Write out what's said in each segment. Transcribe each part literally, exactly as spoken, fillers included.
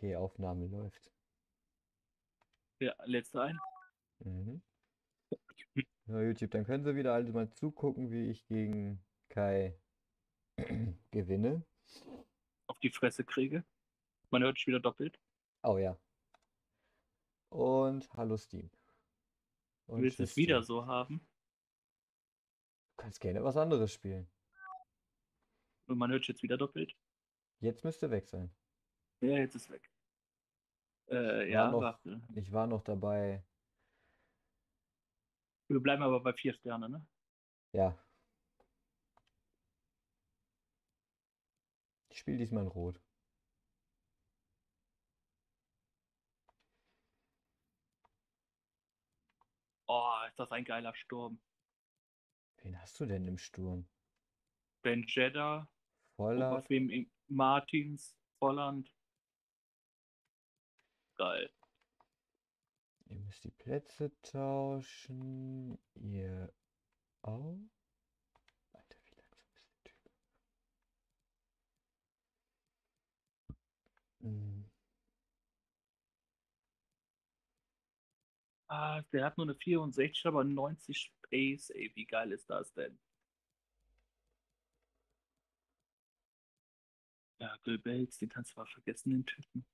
Okay, Aufnahme läuft. Ja, letzter ein. Mhm. Ja, YouTube, dann können Sie wieder also mal zugucken, wie ich gegen Kai gewinne. Auf die Fresse kriege. Man hört dich wieder doppelt. Oh ja. Und hallo Steam. Du Und willst es tschüss wieder Steam. so haben. Du kannst gerne was anderes spielen. Und man hört dich jetzt wieder doppelt. Jetzt müsste weg sein. Ja, jetzt ist weg. Äh, War ja, noch, warte. ich war noch dabei. Wir bleiben aber bei vier Sterne, ne? Ja, ich spiele diesmal in Rot. Oh, ist das ein geiler Sturm. Wen hast du denn im Sturm? Ben Jeddah, Vollert. Oberfem Martins, Volland. Geil. Ihr müsst die Plätze tauschen. Ihr auch. Alter, wie langsam ist der Typ. Hm. Ah, der hat nur eine vierundsechzig, aber neunzig Pace, ey. Wie geil ist das denn? Ja, Bill Bates, den kannst du mal vergessen, den Typen.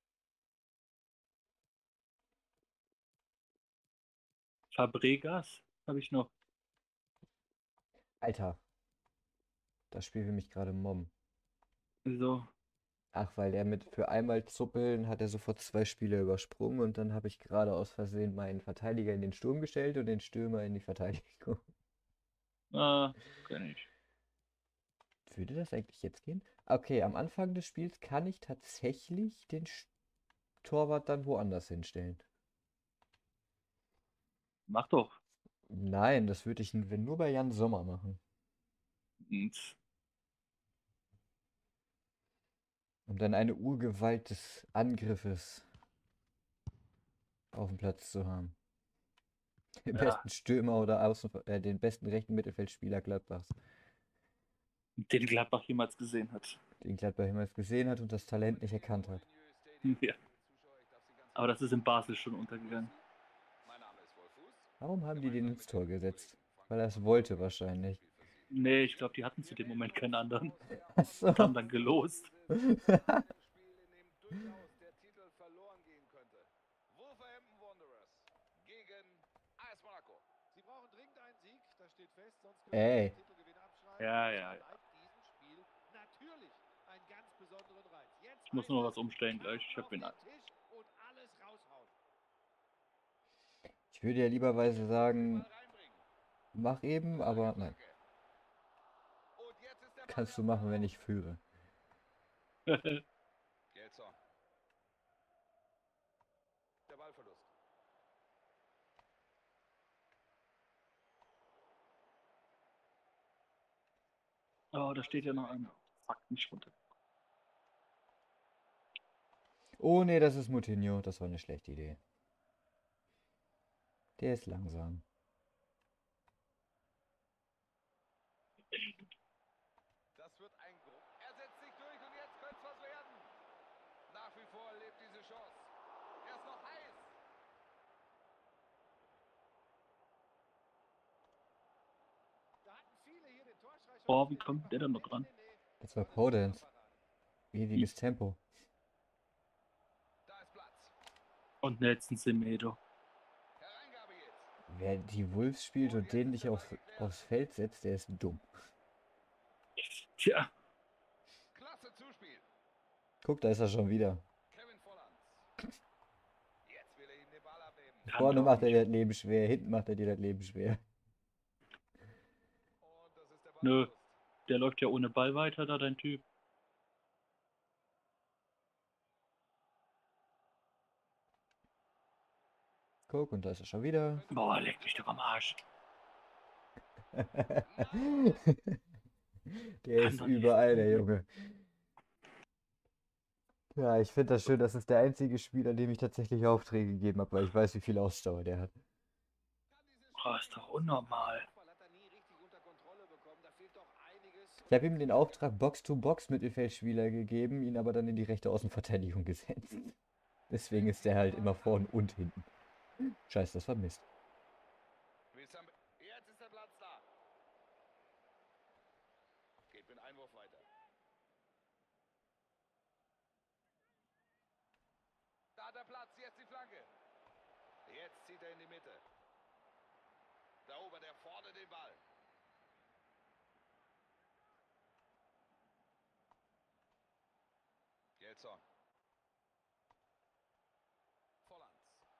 Fabregas habe ich noch. Alter, das Spiel will mich gerade mobben. So, Ach, weil er mit für einmal zuppeln hat er sofort zwei Spiele übersprungen und dann habe ich gerade aus Versehen meinen Verteidiger in den Sturm gestellt und den Stürmer in die Verteidigung. ah, kenn ich. Würde das eigentlich jetzt gehen? Okay, am Anfang des Spiels kann ich tatsächlich den Sch- Torwart dann woanders hinstellen. Mach doch. Nein, das würde ich n- nur bei Jan Sommer machen, Und, um dann eine Urgewalt des Angriffes auf dem Platz zu haben. Den ja, besten Stürmer oder Außen, äh, den besten rechten Mittelfeldspieler Gladbachs, den Gladbach jemals gesehen hat. den Gladbach jemals gesehen hat und das Talent nicht erkannt hat. Ja. Aber das ist in Basel schon untergegangen. Warum haben die den ins Tor gesetzt? Weil er es wollte wahrscheinlich. Nee, ich glaube, die hatten zu dem Moment keinen anderen Ach und haben so. dann gelost. Ey, Ja, ja, ja. Ich muss nur was umstellen gleich. Ich habe ihn an. ich würde ja lieberweise sagen, mach eben, aber nein. Kannst du machen, wenn ich führe. Oh, da steht ja noch einer. Fuck, nicht runter. Oh nee, das ist Moutinho. Das war eine schlechte Idee. Der ist langsam. Oh, wie kommt der denn noch dran? Das war Podence. Ewiges Tempo. Und Nelson Semedo. Wer die Wolves spielt und den nicht auf, aufs Feld setzt, der ist dumm. Tja, Guck, da ist er schon wieder. kann Vorne doch macht er nicht. dir das Leben schwer, hinten macht er dir das Leben schwer. Nö, der läuft ja ohne Ball weiter, da dein Typ. Guck, und da ist er schon wieder. Boah, leck mich doch am Arsch. Der Kann ist doch nicht überall, der sein. Junge. Ja, ich finde das schön, das ist der einzige Spieler, dem ich tatsächlich Aufträge gegeben habe, weil ich weiß, wie viel Ausdauer der hat. Oh, ist doch unnormal. Ich habe ihm den Auftrag Box-to-Box-Mittelfeldspieler gegeben, ihn aber dann in die rechte Außenverteidigung gesetzt. Deswegen ist der halt immer vorn und hinten. Scheiße, das war Mist. Jetzt ist der Platz da. Geht mit Einwurf weiter. Da der Platz, jetzt die Flanke. Jetzt zieht er in die Mitte. Da oben, der vorne den Ball. Gelson. Vollands.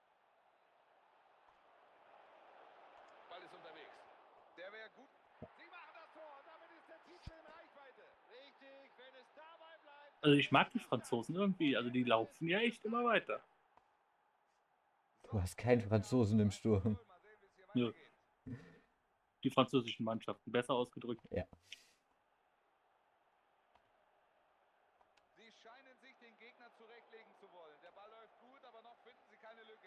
Ball ist unterwegs. Der wäre gut. Sie machen das Tor und damit ist der Titel in Reichweite. Richtig, wenn es dabei bleibt. Also ich mag die Franzosen irgendwie, also die laufen ja echt immer weiter. Du hast keinen Franzosen im Sturm. Nö. Die französischen Mannschaften, besser ausgedrückt. Ja. Sie scheinen sich den Gegner zurechtlegen zu wollen. Der Ball läuft gut, aber noch finden sie keine Lücke.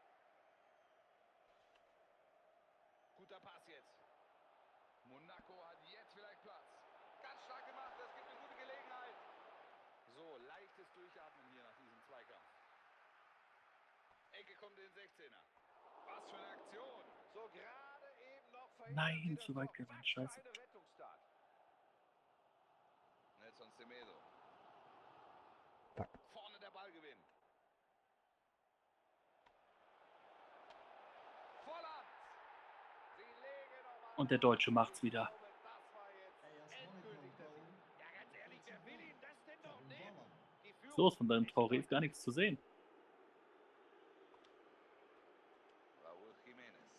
Guter Pass jetzt. Monaco hat jetzt vielleicht Platz. Ganz stark gemacht, das gibt eine gute Gelegenheit. So, leichtes Durchatmen hier nach diesem Zweikampf. Ecke kommt in den sechzehner. Was für eine Aktion. So gerade eben noch verhindert Nein, sie das zu weit Tor. gerannt, Was für scheiße. eine Rettungstat. Nelson Semedo. Fuck. Vorne der Ballgewinn. Vollands. Sie legen noch Und der Deutsche macht's wieder. Das war jetzt endgültig der Sieg. Ja, ganz ehrlich, wer will ihn das denn noch nehmen? Die Führung So, von deinem Traoré ist gar nichts zu sehen. Raúl Jiménez.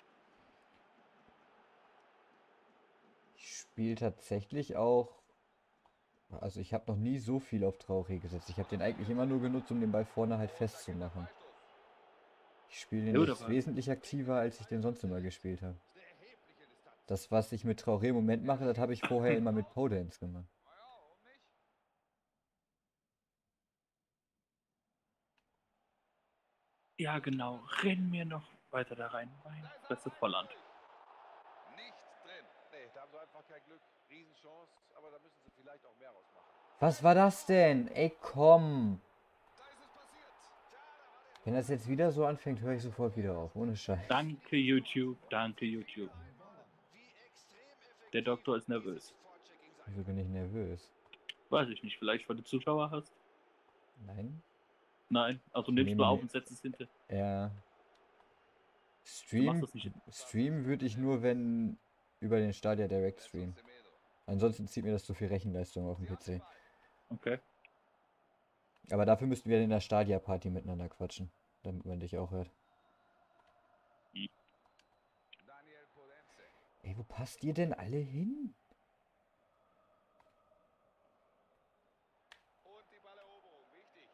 Ich spiele tatsächlich auch. Also ich habe noch nie so viel auf Traoré gesetzt. Ich habe den eigentlich immer nur genutzt, um den Ball vorne halt festzumachen. Ich spiele den Ja, gut, jetzt aber- wesentlich aktiver, als ich den sonst immer gespielt habe. Das, was ich mit Traoré im Moment mache, das habe ich vorher immer mit Podence gemacht. Naja, warum nicht? Ja, genau. Renn mir noch weiter da rein. Meine Fresse Volland. Nicht drin. Nee, da haben sie einfach kein Glück. Riesenchance, aber da müssen sie vielleicht auch mehr rausmachen. Was war das denn? Ey, komm! Da ist es passiert. Wenn das jetzt wieder so anfängt, höre ich sofort wieder auf. Ohne Scheiß. Danke, YouTube. Danke, YouTube. Der Doktor ist nervös. Wieso bin ich nervös? Weiß ich nicht. Vielleicht, weil du Zuschauer hast? Nein? Nein. Also Ich nimmst nehme du auf ne- und setzt es hinter. Ja. machst Stream, das nicht. Stream würde ich nur, wenn über den Stadia Direct Stream. Semedo. Ansonsten zieht mir das zu viel Rechenleistung auf dem P C. Okay. Aber dafür müssten wir in der Stadia-Party miteinander quatschen, damit man dich auch hört. Daniel Podence. Ey, wo passt ihr denn alle hin? Und die Balleroberung. Wichtig.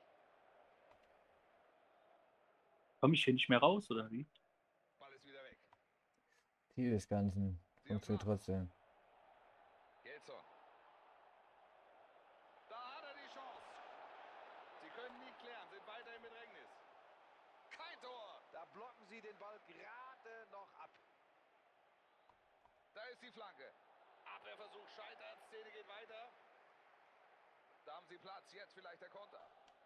Komme ich hier nicht mehr raus, oder wie? Ball ist wieder weg. Ziel des Ganzen. Funktioniert trotzdem. Gelson. Da hat er die Chance. Sie können nicht klären, sind weiter im Bedrängnis. Kein Tor. Da blocken sie den Ball gerade noch ab. Da ist die Flanke. Abwehrversuch scheitert. Szene geht weiter. Da haben sie Platz. Jetzt vielleicht der Konter.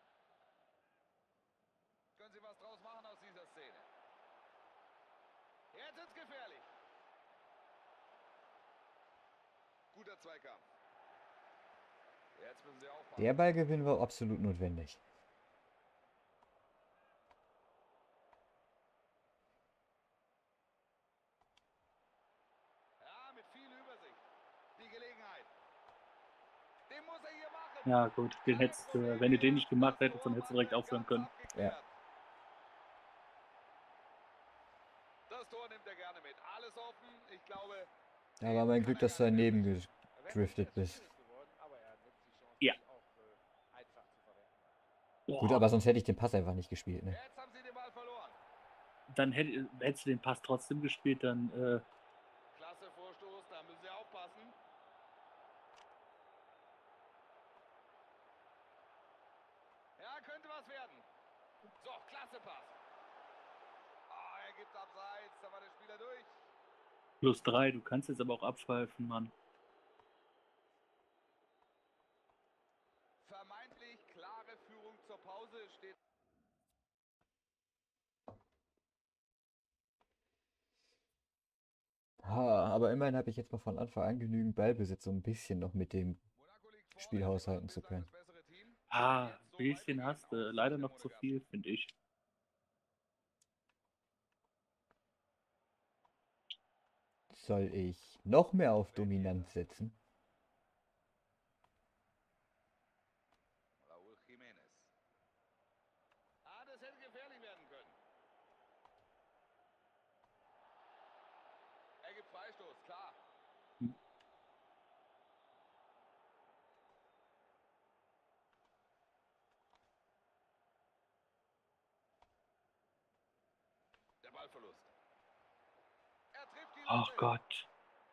Können sie was draus machen aus dieser Szene? Jetzt ist gefährlich. Guter Zweikampf. Jetzt müssen sie aufpassen. Der Ballgewinn war absolut notwendig. Ja, mit viel Übersicht. Die Gelegenheit. Den muss er hier machen. Ja, gut. Den hättest, äh, wenn du den nicht gemacht hättest, dann hättest du direkt aufhören können. Ja. Das Tor nimmt er gerne mit. Alles offen. Ich glaube, Da war mein Glück, dass du daneben gedriftet bist. Aber er nutzt die Chance Ja. auch äh, einfach zu verwerten. Boah, Gut, aber sonst hätte ich den Pass einfach nicht gespielt, ne? jetzt haben sie den Ball verloren. dann hätt, hättest du den Pass trotzdem gespielt, dann äh, Klasse Vorstoß, da müssen sie aufpassen. Ja, könnte was werden. So, klasse Pass. Ah, er gibt abseits, da war der Spieler durch. plus drei. Du kannst jetzt aber auch abpfeifen, Mann. Pause steht. Ha, aber immerhin habe ich jetzt mal von Anfang an genügend Ballbesitz, um ein bisschen noch mit dem Monaco liegt vorne, Spiel die haushalten Holländer zu können. das bessere Team. Ah, Jetzt ein so bisschen weitergehen, hast du. aus Leider der noch zu Monegasse. viel, finde ich. Soll ich noch mehr auf Dominanz setzen? Raúl Jiménez. Ah, das hätte gefährlich werden können. Er gibt Freistoß, klar. Hm. Der Ballverlust. Er trifft die Ach Latte. Gott.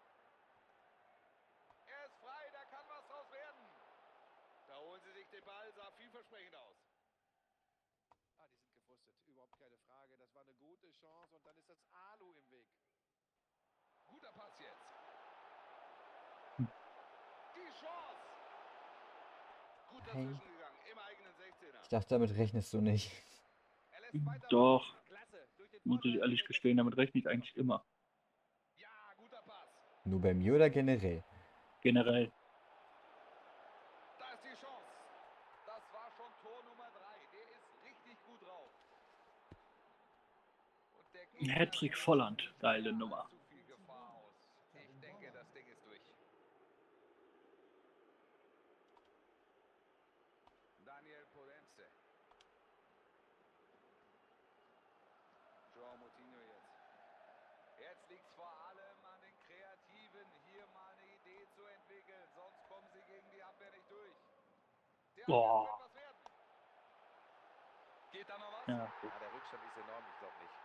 Er ist frei, da kann was draus werden. Da holen sie sich den Ball, sah vielversprechend aus. Ah, die sind gefrustet. Überhaupt keine Frage. Das war eine gute Chance und dann ist das Alu im Weg. Guter Pass jetzt. Hm. Die Chance. Gut Hey. dazwischen gegangen, im eigenen sechzehner. Ich dachte, damit rechnest du nicht. Er lässt weiterlaufen. Doch, Klasse. Durch den muss ich Vordermann ehrlich direkt gestehen, damit rechne ich eigentlich immer. Ja, guter Pass. Nur bei mir oder generell? Generell. Da ist die Chance. Das war schon Tor Nummer drei. Der ist richtig gut drauf. Und der Ein Gegner Hattrick setzt Volland. nicht Geile mehr Nummer. allzu viel Gefahr aus. Ich denke, das Ding ist durch. Daniel Polenze. Joao Moutinho jetzt. Jetzt liegt es vor allem an den Kreativen, hier mal eine Idee zu entwickeln. Sonst kommen sie gegen die Abwehr nicht durch. Der Boah. Angriff könnte was werden. Geht da noch was? Ja. Ja, der Rückstand ist enorm. Ich glaube nicht.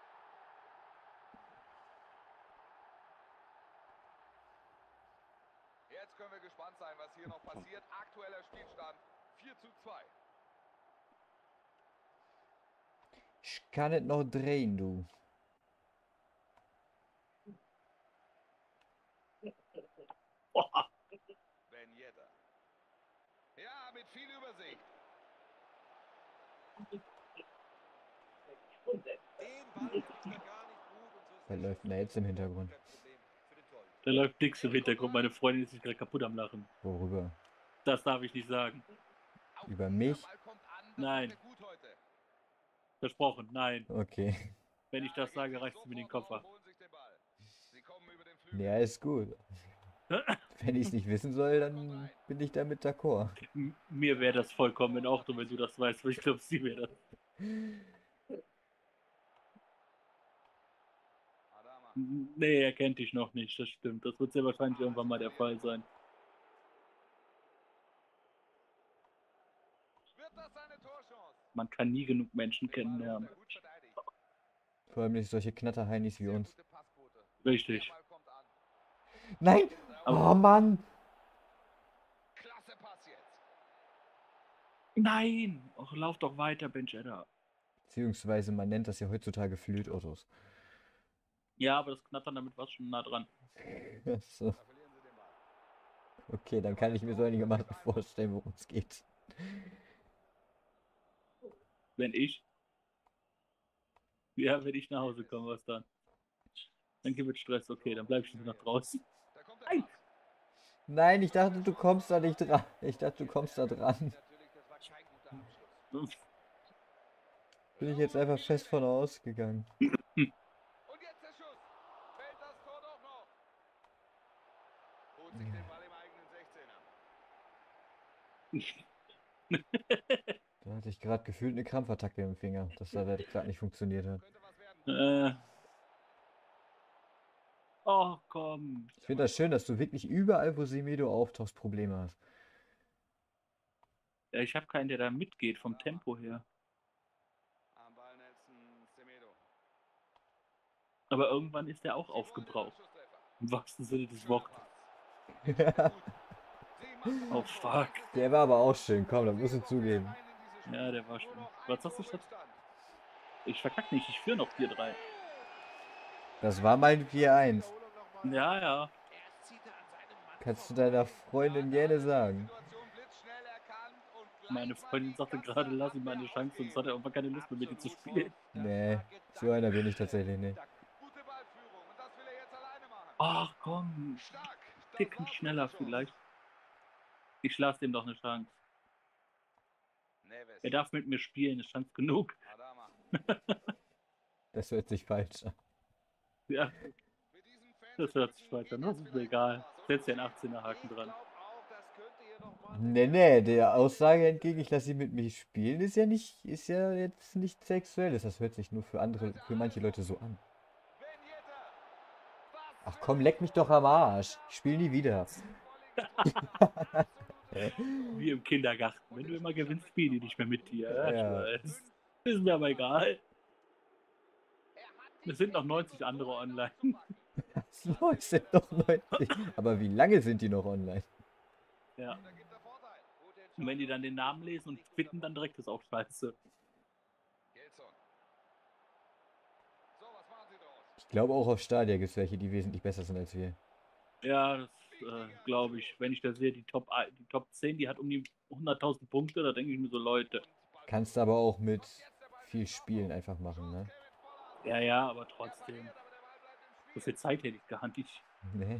Jetzt können wir gespannt sein, was hier noch passiert. Aktueller Spielstand vier zu zwei. Ich kann es noch drehen, du. Boah. Ben Yedder. Ja, mit viel Übersicht. Den Ball kriegt er gar nicht gut und so ist Wer der läuft Schuss denn da jetzt im Hintergrund? kein Problem für den Torhüter. Da läuft nichts im Hintergrund. Meine Freundin ist sich gerade kaputt am Lachen. Worüber? Das darf ich nicht sagen. Auch Über dieser mich? Ball kommt an. Das Nein. macht er gut heute. Versprochen, nein. Okay. Wenn ich Ja, das da gehen sage, sie reicht es mir den sofort Koffer. drauf, holen sich den Ball. Sie kommen über den Flügel. Ja, ist gut. Wenn ich es nicht wissen soll, dann bin ich damit d'accord. M- Mir wäre das vollkommen in Ordnung, wenn du das weißt, aber ich glaube, sie wäre das. Adama. Nee, er kennt dich noch nicht, das stimmt. Das wird sehr wahrscheinlich irgendwann mal der Fall sein. Wird das seine Torchance? Man kann nie genug Menschen Den Ball holt kennenlernen. er gut verteidigt. Vor allem nicht solche Knatterheinis wie Sehr uns. gute Passquote. Richtig. Der Ball kommt an. Nein! Aber- Oh Mann! Klasse Pass jetzt. Nein! Och, lauf doch weiter, Ben Yedder. Beziehungsweise man nennt das ja heutzutage Flötautos. Ja, aber das Knattern damit war schon nah dran. So, Da verlieren sie den Ball. okay, dann kann ich mir so einigermaßen vorstellen, worum es geht. Wenn ich. Ja, wenn ich nach Hause komme, was dann? Dann gibt es Stress, okay, dann bleib ich noch draußen. Da kommt der Nein. Pass. Nein, ich dachte, du kommst da nicht dran. Ich dachte, du kommst da dran. Natürlich, das war kein guter Abschluss. Bin ich jetzt einfach fest von ausgegangen. Und jetzt der Schuss. Fällt das Tor doch noch. Holt sich den Ball im eigenen sechzehner. Da hatte ich gerade gefühlt eine Krampfattacke im Finger, dass da gerade nicht funktioniert hat. Könnte was werden. äh. Oh, komm. Ich finde das schön, dass du wirklich überall, wo Semedo auftauchst, Probleme hast. Ja, ich habe keinen, der da mitgeht vom Tempo her. Am Ball Nelson Semedo. Aber irgendwann ist der auch Sie wollen den aufgebraucht. Anschlusstreffer. Im wahrsten Sinne des Schöner Wortes. Pass. Jetzt gut. Sie machen Oh, das Tor. fuck. Das ist Der war aber auch schön, komm, da musst du zugeben. rein in dieses Spiel. Ja, der war Nur schön. noch ein Was sagst du, Tor Schatz? Rückstand. Ich verkack nicht, ich führe noch vier drei. Das war mein vier eins. Wiederholung noch mal. Ja, ja. Erst zieht er an seinem Mann Kannst du vorbei. deiner Freundin gerne sagen. Situation blitzschnell erkannt und Meine Freundin sagte gerade, lass ihm mal eine Chance, sonst hat er irgendwann keine Lust mehr mit dir zu spielen. Nee, so einer bin ich tatsächlich nicht. Gute Ballführung und das will er jetzt alleine machen. Ach komm, Stark. Das Ticken war's für schneller den Schuss. vielleicht. Ich lasse dem doch eine Chance. Neves. Er darf mit mir spielen, ist Chance genug. Adama. Das hört sich falsch an. Ja, Mit diesen Fans das in hört sich München falsch geht an, das jetzt ist mir vielleicht egal. noch was, oder? Setz dir einen achtzehner Haken Ich dran. glaube auch, das könnte hier noch mal Nee, nee, der Aussage entgegen, ich lasse sie mit mir spielen, ist ja nicht, ist ja jetzt nichts Sexuelles. Das hört sich nur für andere, für manche Leute so an. Ben Yedder. Was Ach für komm, ein leck mich doch am Arsch. Ich spiele nie wieder. Wie im Kindergarten. Wenn du immer gewinnst, spielen die nicht mehr mit dir. Ja, ich Ja. weiß. Ist mir aber egal. Es sind noch neunzig andere online. So, es sind noch neunzig. Aber wie lange sind die noch online? Ja. Da gibt er Vorteil. Gute Und wenn die dann Entscheidung. den Namen lesen und quitten, dann direkt ist auch scheiße. Gelson. So, was machen Sie daraus? Ich glaube auch auf Stadia gibt es welche, die wesentlich besser sind als wir. Ja, das äh, glaube ich. Wenn ich da sehe, die Top, ein- die Top zehn, die hat um die hunderttausend Punkte, da denke ich mir so, Leute. Kannst aber auch mit viel Spielen einfach machen, ne? Ja, ja, aber trotzdem. So viel Zeit hätte ich gar nicht. Nee.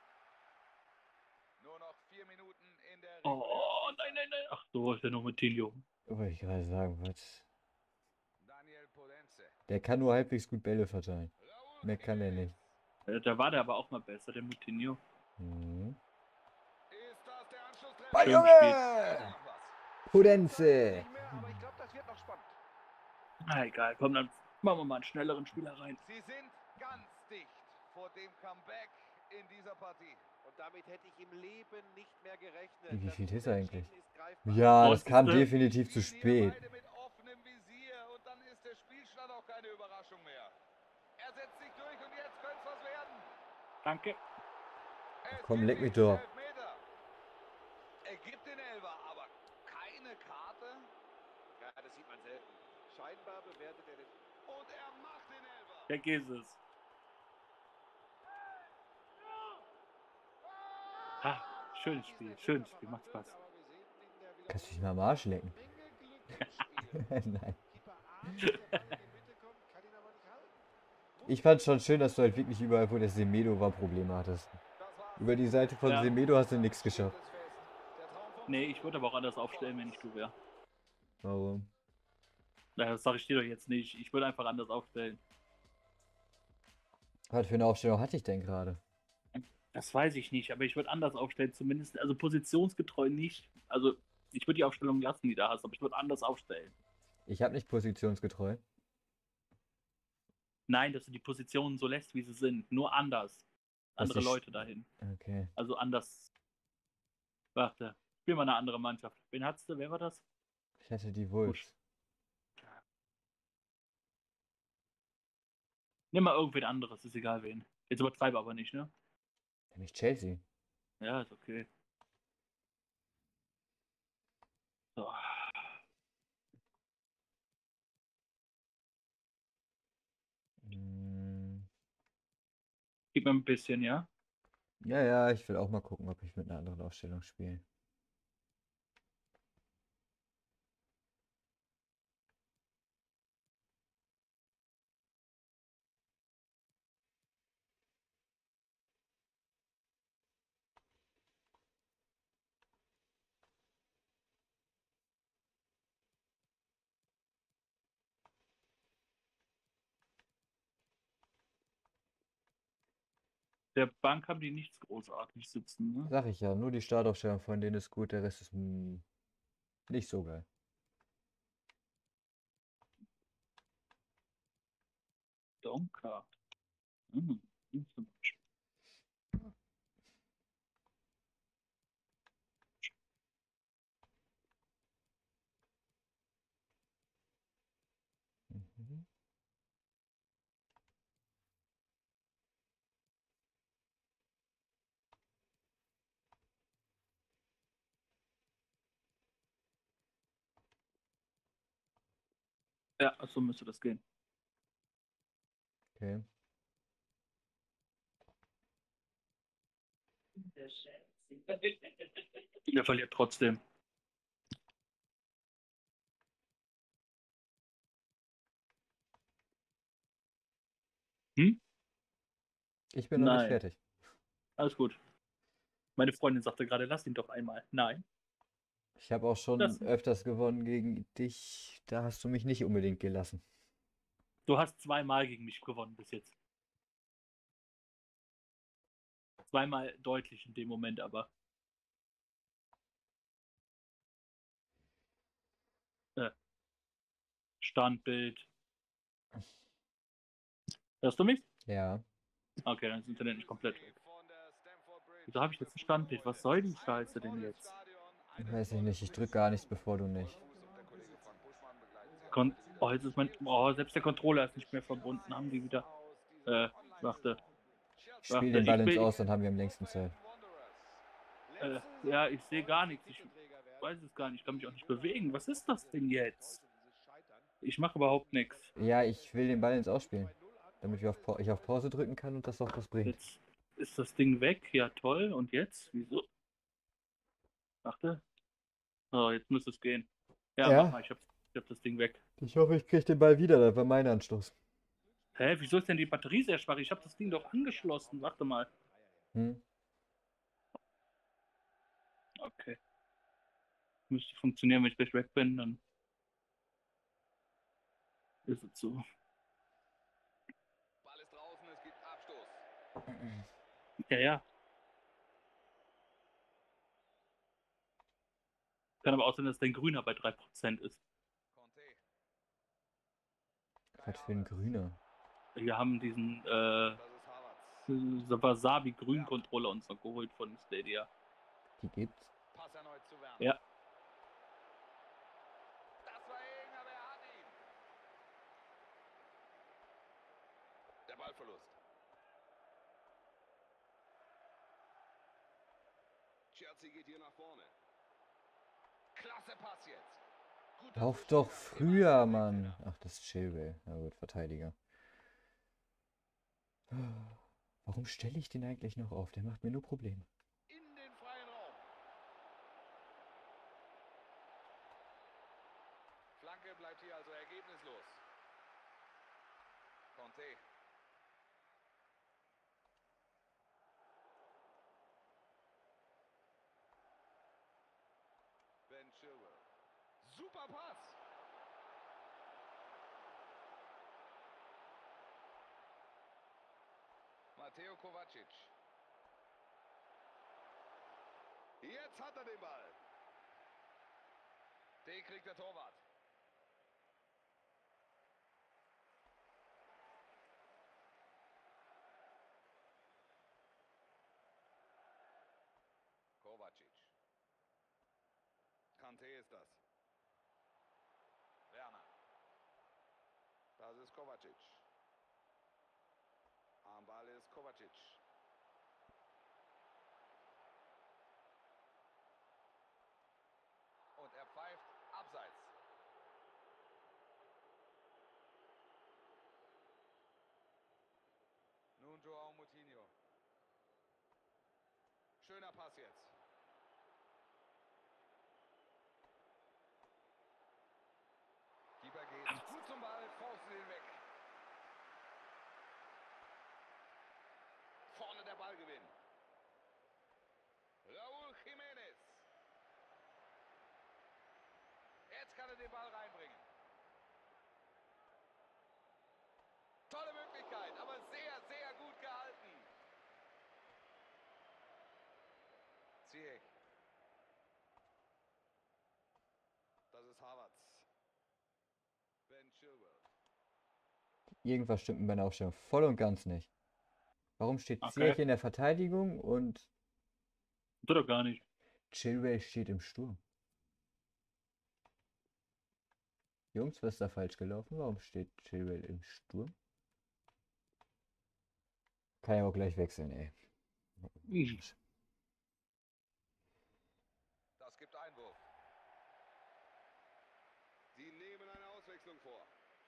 Nur noch vier Minuten in der Oh, nein, nein, nein. Ach so, ist ja noch mit Tilio. Wollte ich gerade sagen, was? Daniel Podenze. Der kann nur halbwegs gut Bälle verteilen. Raúl Mehr kann er Jiménez. nicht. Äh, Da war der aber auch mal besser, der Moutinho. Mhm. Ist das der Anschlusstreffer? Bei Schön Junge! Da ist noch was. Pudenze! Nicht mehr, aber ich glaube, das wird noch spannend. Na egal, komm, dann machen wir mal einen schnelleren Spieler rein. Sie sind ganz dicht vor dem Comeback in dieser Partie. Und damit hätte ich im Leben nicht mehr gerechnet. Wie Das viel ist er eigentlich? Unentschieden ist greifbar. Ja, das Und kam siehste? definitiv zu Spielen hier spät. beide mit offenem Visier und dann ist der Spielstand auch keine Überraschung mehr. Er setzt sich durch und jetzt könnte es was werden. Danke. Es Komm, gibt leck mich diesen doch. Elfmeter. Er gibt den Elfer, aber keine Karte. Ja, das sieht man selten. Scheinbar bewertet er den. Und er macht den Elfer. Vergiss es. Ha, schönes Spiel, schönes Spiel, macht Spaß. Aber wir sehen in der Kannst du dich mal am Arsch lecken? Menge Glück im Spiel. Nein. Keeper ahnt, dass der Ball in die Mitte kommt, kann ihn aber nicht halten. Ich fand schon schön, dass du halt wirklich überall, wo der Semedo war, Probleme hattest. Das war's. Über die Seite von Ja. Semedo hast du nichts geschafft. Steht es fest. Der Traum vom Nee, Sieg ich würde aber auch anders aufstellen, wenn ich du wäre. Warum? Naja, das sage ich dir doch jetzt nicht. Ich würde einfach anders aufstellen. Was für eine Aufstellung hatte ich denn gerade? Das weiß ich nicht, aber ich würde anders aufstellen, zumindest, also positionsgetreu nicht. Also, ich würde die Aufstellung lassen, die da hast, aber ich würde anders aufstellen. Ich habe nicht positionsgetreu. Nein, dass du die Positionen so lässt, wie sie sind. Nur anders. Dass Andere ich- Leute dahin. Okay. Also anders. Warte, spiel mal eine andere Mannschaft. Wen hattest du? Wer war das? Ich hatte die Wolves. Nimm mal irgendwen anderes, ist egal wen. Jetzt übertreibe aber nicht, ne? Nämlich Chelsea. Ja, ist okay. So. Mm, Gib mir ein bisschen, ja? Ja, ja, ich will auch mal gucken, ob ich mit einer anderen Aufstellung spiele. Der Bank haben die nichts großartig sitzen, ne? Sag ich ja, nur die Startaufstellung von denen ist gut, der Rest ist mm, nicht so geil. Donker. Hm. nicht so gut. Mhm. Ja, so müsste das gehen. Okay. Der verliert trotzdem. Hm? Ich bin noch nicht Nein, fertig. alles gut. Meine Freundin sagte gerade, lass ihn doch einmal. Nein, Ich habe auch schon das, öfters gewonnen gegen dich. Da hast du mich nicht unbedingt gelassen. du hast zweimal gegen mich gewonnen bis jetzt. Zweimal deutlich in dem Moment, aber. Äh, Standbild. Hörst du mich? Ja. Okay, dann ist das Internet nicht komplett weg. Von der Stamford Bridge Wieso habe ich jetzt ein Standbild? Was soll die Scheiße denn jetzt? Weiß ich nicht. Ich drück gar nichts, bevor du nicht. Kon oh, jetzt ist mein. Oh, selbst der Controller ist nicht mehr verbunden. Haben die wieder. Äh, warte. Ich spiele Warte, den Ball ich ins bin. Aus, dann haben wir am längsten Zeit. Äh, ja, ich sehe gar nichts. Ich weiß es gar nicht. Ich kann mich auch nicht bewegen. Was ist das denn jetzt? Ich mache überhaupt nichts. Ja, ich will den Ball ins Ausspielen. Damit wir auf ich auf Pause drücken kann und das auch was bringt. Jetzt ist das Ding weg. Ja, toll. Und jetzt? Wieso? Warte. Oh, jetzt müsste es gehen. Ja, Ja. mach mal. Ich hab, ich hab das Ding weg. Ich hoffe, ich kriege den Ball wieder. Das war mein Anstoß. Hä, wieso ist denn die Batterie sehr schwach? Ich habe das Ding doch angeschlossen. Warte mal. Hm? Okay. Müsste funktionieren, wenn ich gleich weg bin. Dann ist es so. Ball ist draußen, es gibt Abstoß. Ja, ja. Kann aber auch sein, dass dein Grüner bei drei Prozent ist. Conte. Was für ein Grüner. Wir haben diesen äh, Das ist Havertz. Wasabi Grün-Controller uns noch geholt von Stadia. Die gibt's. Pass erneut zu Werner. Ja. Das war eng, aber er hat ihn. Der Ballverlust. Chelsea geht hier nach vorne. Klasse Pass jetzt. Guter Lauf Zuspiel. doch früher, Mann. Ach, das ist Chilwell. Na gut, Verteidiger. Warum stelle ich den eigentlich noch auf? Der macht mir nur Probleme. In den freien Raum. Flanke bleibt hier also ergebnislos. Conte. Ben Chilwell. Super Pass. Matteo Kovacic. Jetzt hat er den Ball. Den kriegt der Torwart. Kovacic. Kante ist das. Werner. Das ist Kovacic. Am Ball ist Kovacic. Und er pfeift abseits. Nun Joao Moutinho. Schöner Pass jetzt. Keeper geht gut zum Ball, faustet ihn weg. Vorne der Ballgewinn. Raúl Jiménez. Jetzt kann er den Ball reinbringen. Tolle Möglichkeit, aber sehr, sehr gut gehalten. Ziyech. Das ist Havertz. Ben Chilwell. Irgendwas stimmt mit meiner Aufstellung voll und ganz nicht. Warum steht Okay. Ziyech in der Verteidigung und Tut doch gar nicht. Chilwell steht im Sturm? Jungs, was ist da falsch gelaufen? Warum steht Chilwell im Sturm? Kann ja auch gleich wechseln, ey. Hm. Das gibt Einwurf. Sie nehmen eine Auswechslung vor.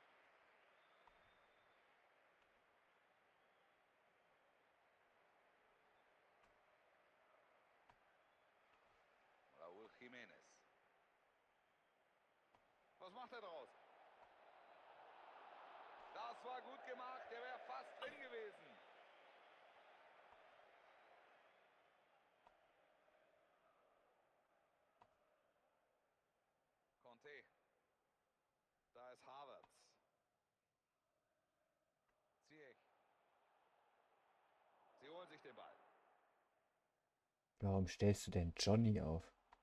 Raúl Jiménez. Was macht er draus? Das Das war gut gemacht. Der wäre fast drin gewesen. Conte. Da ist Havertz. Ziyech. Sie holen sich den Ball. Warum stellst du denn Johnny auf?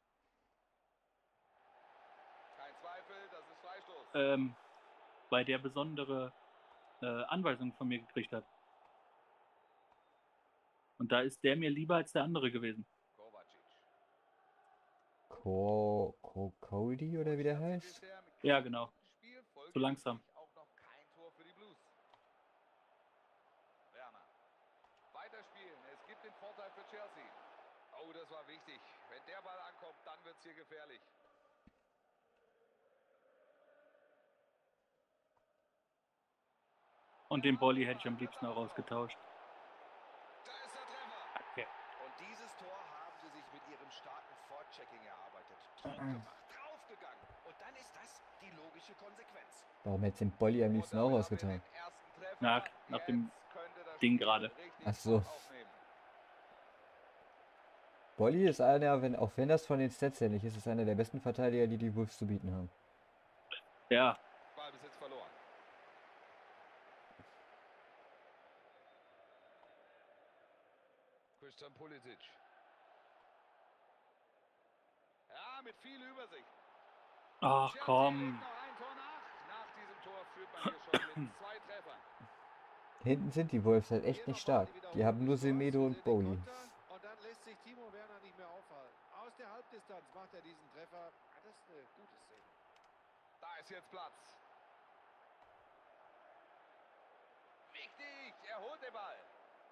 Kein Zweifel, das ist Freistoß. Ähm, weil der besondere äh, Anweisungen von mir gekriegt hat. Und da ist der mir lieber als der andere gewesen. Kovacic. Ko Ko Cody oder wie der heißt? Bisher mit Ja, keinem genau. guten Spiel, Zu langsam. folgerichtig auch noch kein Tor für die Blues. Werner. Weiterspielen. Es gibt den Vorteil für Chelsea. Oh, das war wichtig. Wenn der Ball ankommt, dann wird es hier gefährlich. Und den Bolli hätte ich am liebsten auch ausgetauscht. Da ist der Treffer. Okay. Und dieses Tor haben sie sich mit ihrem starken Vorchecking erarbeitet. Druck gemacht, draufgegangen. Und dann ist das die logische Konsequenz. Warum hättest du den Bolli am Und liebsten auch damit haben wir ausgetan? den ersten Treffer. Nach- nach dem Jetzt könnte das Ding Spiel gerade. richtig Ach so. Fahrt aufnehmen. Bolli ist einer, wenn, auch wenn das von den Stats her nicht ist, ist einer der besten Verteidiger, die die Wolves zu bieten haben. Ja, Ballbesitz verloren. Christian Pulisic. Ja, mit viel Übersicht. ach Chelsea komm. legt noch ein Tor nach. Nach diesem Tor führt man hier schon mit zwei Treffern. Hinten sind die Wolves halt echt Hier nicht nochmal stark. die Die Wiederholung haben nur des Tors. Semedo Wir und sehen den Bowley. Konter und dann lässt sich Timo Werner nicht mehr aufhalten. Aus der Halbdistanz macht er diesen Treffer. Ah, das ist eine gute Szene. Da ist jetzt Platz. Wichtig, er holt den Ball.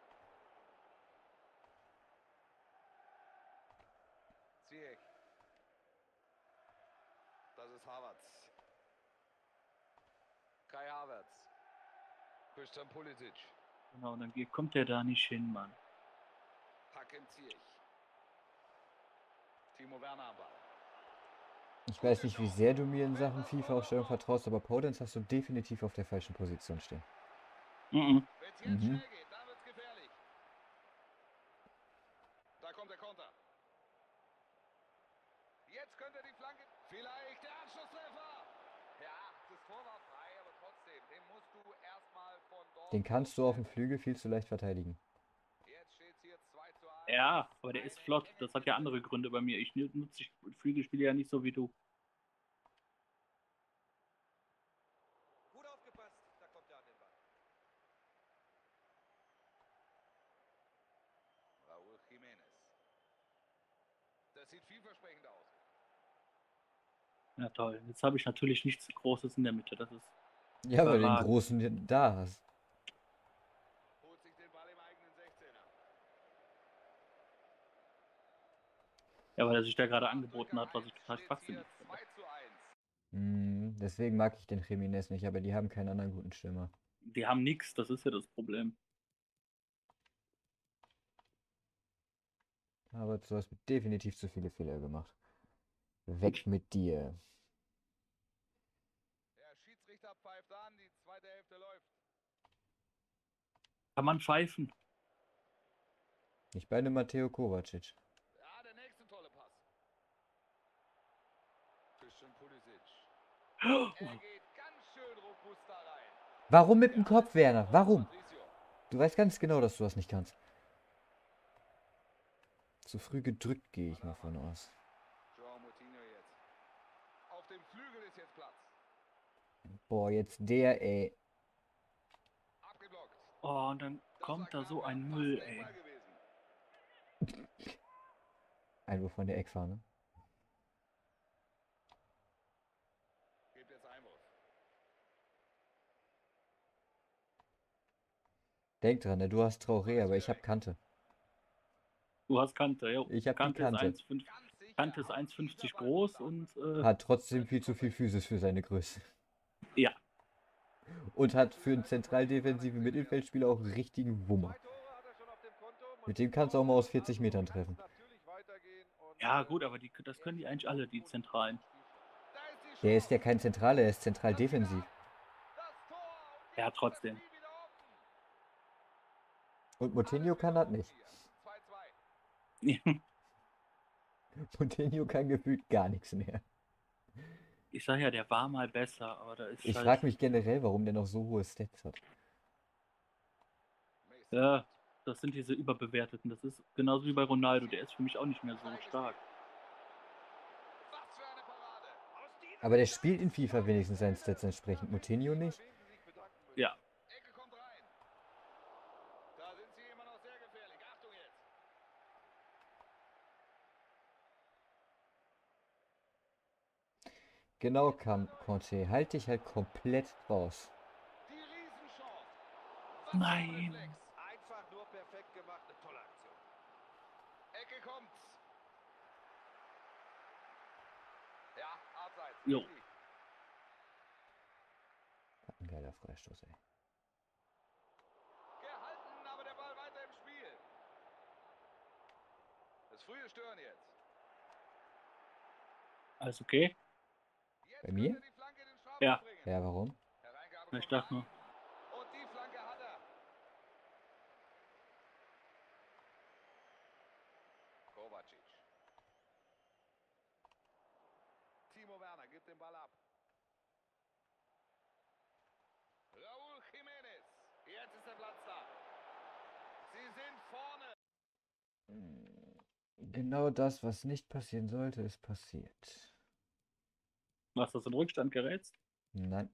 Ziyech. Das ist Havertz. Kai Havertz. Christian Pulisic. Genau, dann geht- kommt der da nicht hin, Mann. Hakim Ziyech. Timo Werner am Ball. Ich weiß nicht, wie sehr du mir in Sachen FIFA-Aufstellung vertraust, aber Podence hast du definitiv auf der falschen Position stehen. Mhm. Wenn es jetzt Mhm. schnell geht, dann wird es gefährlich. Da kommt der Konter. Jetzt könnte die Flanke. Vielleicht der Anschlusstreffer. Ja, das Tor war frei, aber trotzdem, den musst du erstmal von dort. Den kannst du auf dem Flügel viel zu leicht verteidigen. Jetzt steht es hier zwei zu eins. Ja, aber der ist flott. Das hat ja andere Gründe bei mir. Ich nutze die Flügelspiele ja nicht so wie du. Gut aufgepasst, da kommt er an den Ball. Raúl Jiménez. Das sieht vielversprechend aus. Ja, toll. Jetzt habe ich natürlich nichts Großes in der Mitte. Das ist. Ja, weil du den Überragend. großen da hast. Holt sich den Ball im eigenen sechzehner. Ja, weil er sich da gerade angeboten hat, was ich total Steht's schwachsinnig hier finde. zwei zu eins. Hm, deswegen mag ich den Jiménez nicht, aber die haben keinen anderen guten Stürmer. Die haben nichts, das ist ja das Problem. Aber du hast definitiv zu viele Fehler gemacht. Weg mit dir. Der Schiedsrichter pfeift an, die zweite Hälfte läuft. Kann man pfeifen? Nicht bei einem Matteo Kovacic. Ja, der nächste tolle Pass. Christian Pulisic. Er geht ganz schön robust da rein. Warum mit dem Kopf, Werner? Warum? Patricio. Du weißt ganz genau, dass du das nicht kannst. Zu früh gedrückt, gehe ich mal von aus. Joao Moutinho jetzt. Auf dem Flügel ist jetzt Platz. Boah, jetzt der, ey. Abgeblockt. Oh, und dann Das kommt war da so knapp, ein fast Müll, ein ey. Eckball gewesen. Einwurf von der Eckfahne. Gibt jetzt Einwurf. Denk dran, ne, du hast Traoré, aber ich habe Kante. Du hast Kante, ja. Ich hab die Kante, Kante. ist eins Komma fünf Ganz sicher. Kante ist Auf eins Komma fünfzig dieser groß Ballkonstanz. und äh, Hat trotzdem viel zu viel Physis für seine Größe. ja. Und hat für einen zentraldefensiven Mittelfeldspieler auch einen richtigen Wummer. Zwei Tore hat er schon auf dem Konto. Man Mit dem sieht kannst du auch mal aus also, vierzig Metern kann's treffen. natürlich weitergehen und, Ja, äh, gut, aber die, das können die eigentlich alle, die Zentralen. Da ist die Der ist ja Chance. kein Zentraler, er ist zentral defensiv. Das Tor. Ja, trotzdem. Und Moutinho kann das nicht. zwei zwei. Moutinho kann gefühlt gar nichts mehr. Ich sag ja, der war mal besser, aber da ist Ich halt. frage mich generell, warum der noch so hohe Stats hat. Ja, das sind diese überbewerteten. Das ist genauso wie bei Ronaldo. Der ist für mich auch nicht mehr so stark. Was für eine Parade. Aus dieser Aber der spielt in FIFA wenigstens seinen Stats entsprechend. Moutinho nicht. Ja. Ecke kommt rein. Da sind sie immer noch sehr gefährlich. Achtung jetzt. Genau, Kam Conte. Halt dich halt komplett raus. Die Riesenchance. Was Nein. für ein Reflex. Einfach nur perfekt gemacht, eine tolle Aktion. Ecke kommt's. Ja, abseits. Jo. Richtig. Ein geiler Freistoß, ey. Gehalten, aber der Ball weiter im Spiel. Das frühe Stören jetzt. Alles okay? Jetzt Bei mir? könnte die Flanke den Strafraum Ja. bringen. Ja, warum? Hereingabe Ich von dachte nur. Kahn. Und die Flanke hat er. Kovacic. Timo Werner gibt den Ball ab. Raúl Jiménez. Jetzt ist der Platz da. Sie sind vorne. Genau das, was nicht passieren sollte, ist passiert. Was, das in Rückstand gerätst? Nein.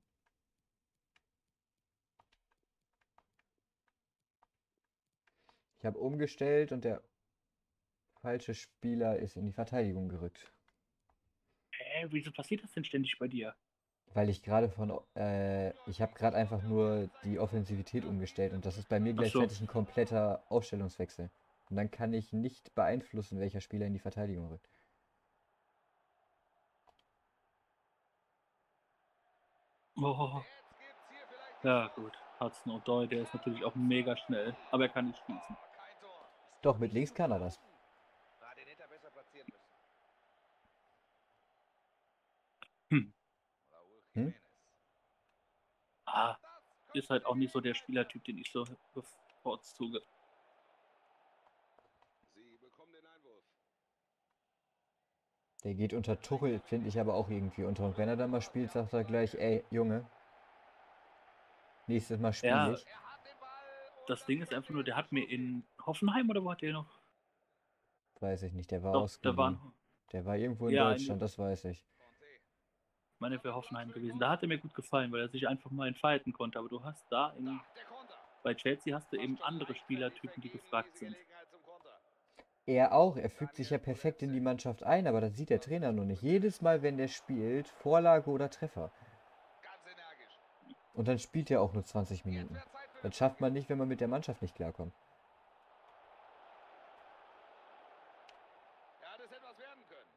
Ich habe umgestellt und der falsche Spieler ist in die Verteidigung gerückt. Äh, wieso passiert das denn ständig bei dir? Weil ich gerade von, äh, ich habe gerade einfach nur die Offensivität umgestellt und das ist bei mir Ach so. gleichzeitig ein kompletter Aufstellungswechsel. Und dann kann ich nicht beeinflussen, welcher Spieler in die Verteidigung rückt. Oh. Jetzt gibt's hier vielleicht die Ja, Chance. gut. Hudson Odoi, der ist natürlich auch mega schnell, aber er kann nicht schießen. Oh, kein Tor. Doch, mit links kann er das. Ah, den hätte er besser platzieren müssen. Hm. Raúl Hm? Jiménez. Ah, Das ist halt könnte auch die nicht so der Entscheidung Spielertyp, den ich so bevorzuge. Sie bekommen den Einwurf. Der geht unter Tuchel, finde ich aber auch irgendwie unter. Und wenn er dann mal spielt, sagt er gleich, ey, Junge, nächstes Mal spiele Ja, ich. Er hat den Ball und das Ding ist einfach nur, der hat mir in Hoffenheim oder wo hat der noch? Weiß ich nicht, der war Doch, da ausgeliehen. waren. Der war irgendwo in Ja, in, Deutschland, das weiß ich. Conte. ich meine, für Hoffenheim gewesen. Da hat er mir gut gefallen, weil er sich einfach mal entfalten konnte. Aber du hast da, in, Da, der Konter. bei Chelsea hast du eben Fast schon andere leichtfertig Spielertypen, die vergeben, gefragt diese sind. Gelegenheit zum Konter. Er auch, er fügt sich ja perfekt in die Mannschaft ein, aber das sieht der Trainer nur nicht. Jedes Mal, wenn der spielt, Vorlage oder Treffer. Ganz energisch. Und dann spielt er auch nur zwanzig Jetzt Minuten. wäre Zeit für Das die schafft Flanke. man nicht, wenn man mit der Mannschaft nicht klarkommt. Er hat es etwas werden können.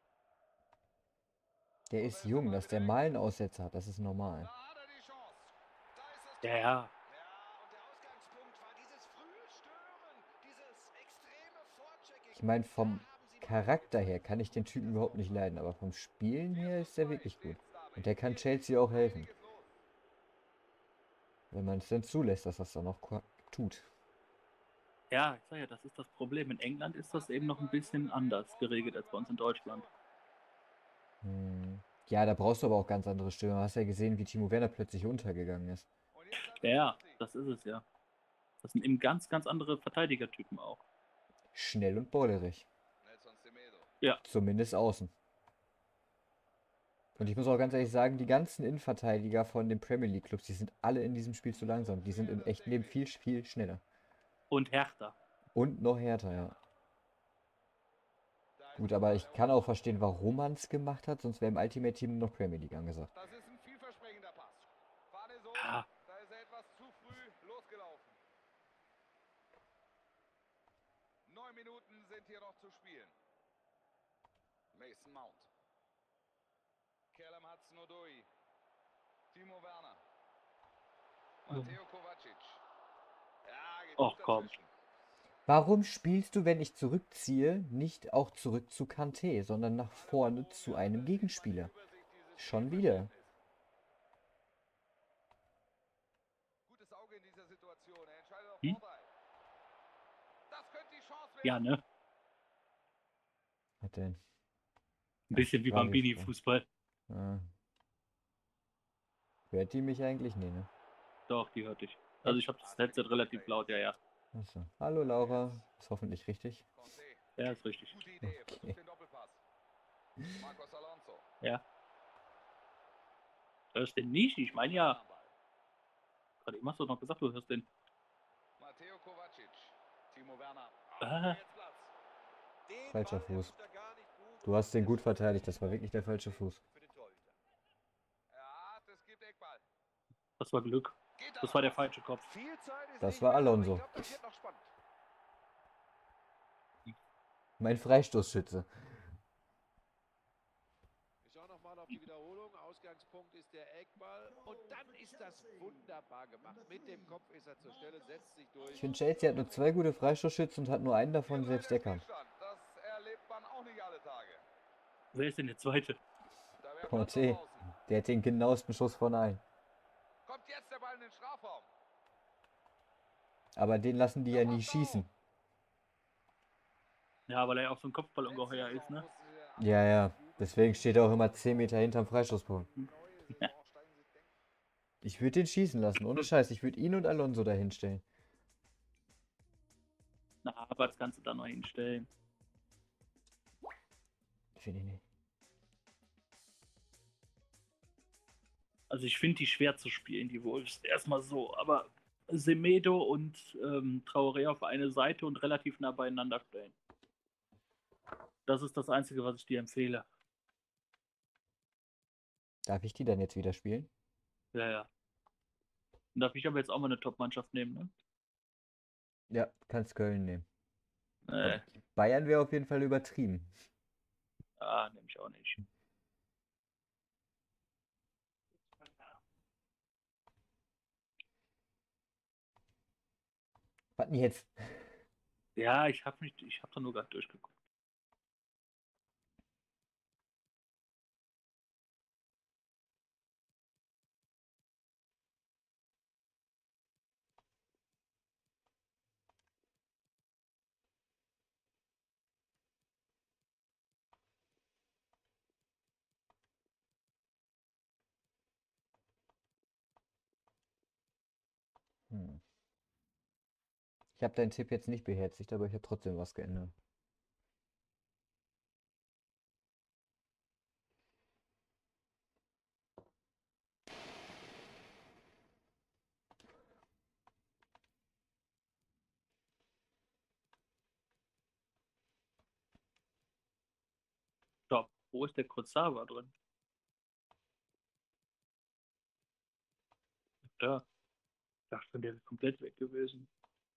Der ist jung, dass der mal einen Aussetzer hat, das ist normal. Da hat er die Chance. Da ist das Ja, Tor. ja. Ja, und der Ausgangspunkt war dieses frühe Stören, dieses extreme Vorchecking. Ich meine, vom Da haben sie mal Charakter her kann ich den Typen überhaupt nicht leiden, aber vom Spielen her ist er wirklich gut. Steht's damit. Und der kann Jetzt Chelsea auch helfen, einiges los. wenn man es denn zulässt, dass das dann noch ko- tut. Ja, ich sag ja, das ist das Problem. In England ist das eben noch ein bisschen anders geregelt als bei uns in Deutschland. Hm. Ja, da brauchst du aber auch ganz andere Stürmer. Hast ja gesehen, wie Timo Werner plötzlich untergegangen ist. Und jetzt hat Ja, er ja, Chance. das ist es ja. Das sind eben ganz, ganz andere Verteidigertypen auch. Schnell und bollerig. Nelson Semedo. Ja, Zumindest außen. Und ich muss auch ganz ehrlich sagen, die ganzen Innenverteidiger von den Premier League Clubs, die sind alle in diesem Spiel zu langsam. Die sind im echten Leben viel, viel schneller. und härter. Und noch härter, ja. Da ist Gut, der aber Ball ich kann auch erobert. verstehen, warum man es gemacht hat, sonst wäre im Ultimate Team noch Premier League angesagt. Das ist ein vielversprechender Pass. Fahne so, Ja. da ist er etwas zu früh losgelaufen. Neun Minuten sind hier noch zu spielen. Mason Mount. Kerem Hudson-Odoi. Timo Werner. Matteo Kovacic. Ja, geht Och, gut komm. dazwischen. Warum spielst du, wenn ich zurückziehe, nicht auch zurück zu Kanté, sondern nach vorne zu einem Gegenspieler? Schon wieder. Ja, ne? Was denn? Ein bisschen wie beim Radiosport. Bini-Fußball. Ah. Hört die mich eigentlich? Nee, ne? Doch, die hörte ich. Also ich habe das Headset relativ laut, ja, ja. Achso. Hallo Laura. Ist hoffentlich richtig. Conte. Ja, ist richtig. Gute Idee. Okay. Versucht den Doppelpass. Marcos Alonso. Ja. Hörst du den nicht? Ich meine ja, gerade eben hast du doch noch gesagt, du hörst den. Matteo Kovacic. Timo Werner. Ah. Jetzt Platz. Den Falscher Ball Fuß. erwischt er gar nicht gut. Du hast den gut verteidigt. Das war wirklich der falsche Fuß. Für den Torhüter. Ja, das gibt Eckball. Das war Glück. Geht Das war der falsche Kopf. Viel Zeit ist Das nicht war mehr, aber Alonso. Ich glaube, das wird noch spannend. Mein Freistoßschütze. Wir schauen nochmal auf die Wiederholung. Ausgangspunkt ist der Eckball. Und dann ist das wunderbar gemacht. Mit dem Kopf ist er zur Stelle, setzt sich durch. Ich finde, Chelsea hat nur zwei gute Freistoßschützen und hat nur einen davon Hier selbst bleibt der Eckern. Spielstand. Das erlebt man auch nicht alle Tage. Wer ist denn der Zweite? Da wäre Platz Conte. auf außen. Der hat den genauesten Schuss von allen. Kommt jetzt der Ball in den Strafraum. Aber den lassen die ja nie schießen. Ja, weil er auch so ein Kopfballungeheuer ist, ne? Ja, ja. Deswegen steht er auch immer zehn Meter hinterm Freistoßpunkt. Ich würde den schießen lassen, ohne Scheiß. Ich würde ihn und Alonso dahin stellen. Na, aber das kannst du da noch hinstellen. Finde ich nicht. Also ich finde die schwer zu spielen, die Wolves. Erstmal so, aber Semedo und ähm, Traoré auf eine Seite und relativ nah beieinander stellen. Das ist das Einzige, was ich dir empfehle. Darf ich die dann jetzt wieder spielen? Ja, ja. Und darf ich aber jetzt auch mal eine Top-Mannschaft nehmen, ne? Ja, kannst Köln nehmen. Nee, Bayern wäre auf jeden Fall übertrieben. ah, nehme ich auch nicht. Was denn jetzt? Ja, ich habe nicht, ich habe da nur gerade durchgeguckt. Hm. Ich habe deinen Tipp jetzt nicht beherzigt, aber ich habe trotzdem was geändert. Stopp. Wo ist der Kurzava drin? Da. Ich dachte schon, der ist komplett weg gewesen.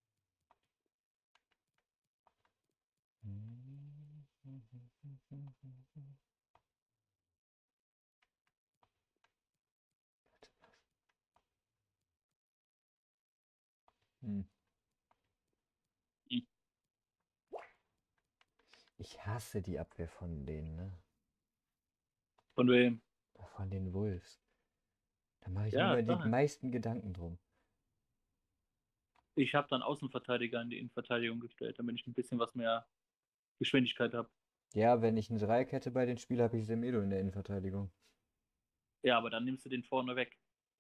Hm. Hm. Ich hasse die Abwehr von denen, ne? Von wem? Von den Wolves. Da mache ich Ja, mir immer die klar. meisten Gedanken drum. Ich habe dann Außenverteidiger in die Innenverteidigung gestellt, damit ich ein bisschen was mehr Geschwindigkeit habe. Ja, wenn ich eine Dreierkette bei den spiele, habe ich Semedo in der Innenverteidigung. Ja, aber dann nimmst du den vorne weg.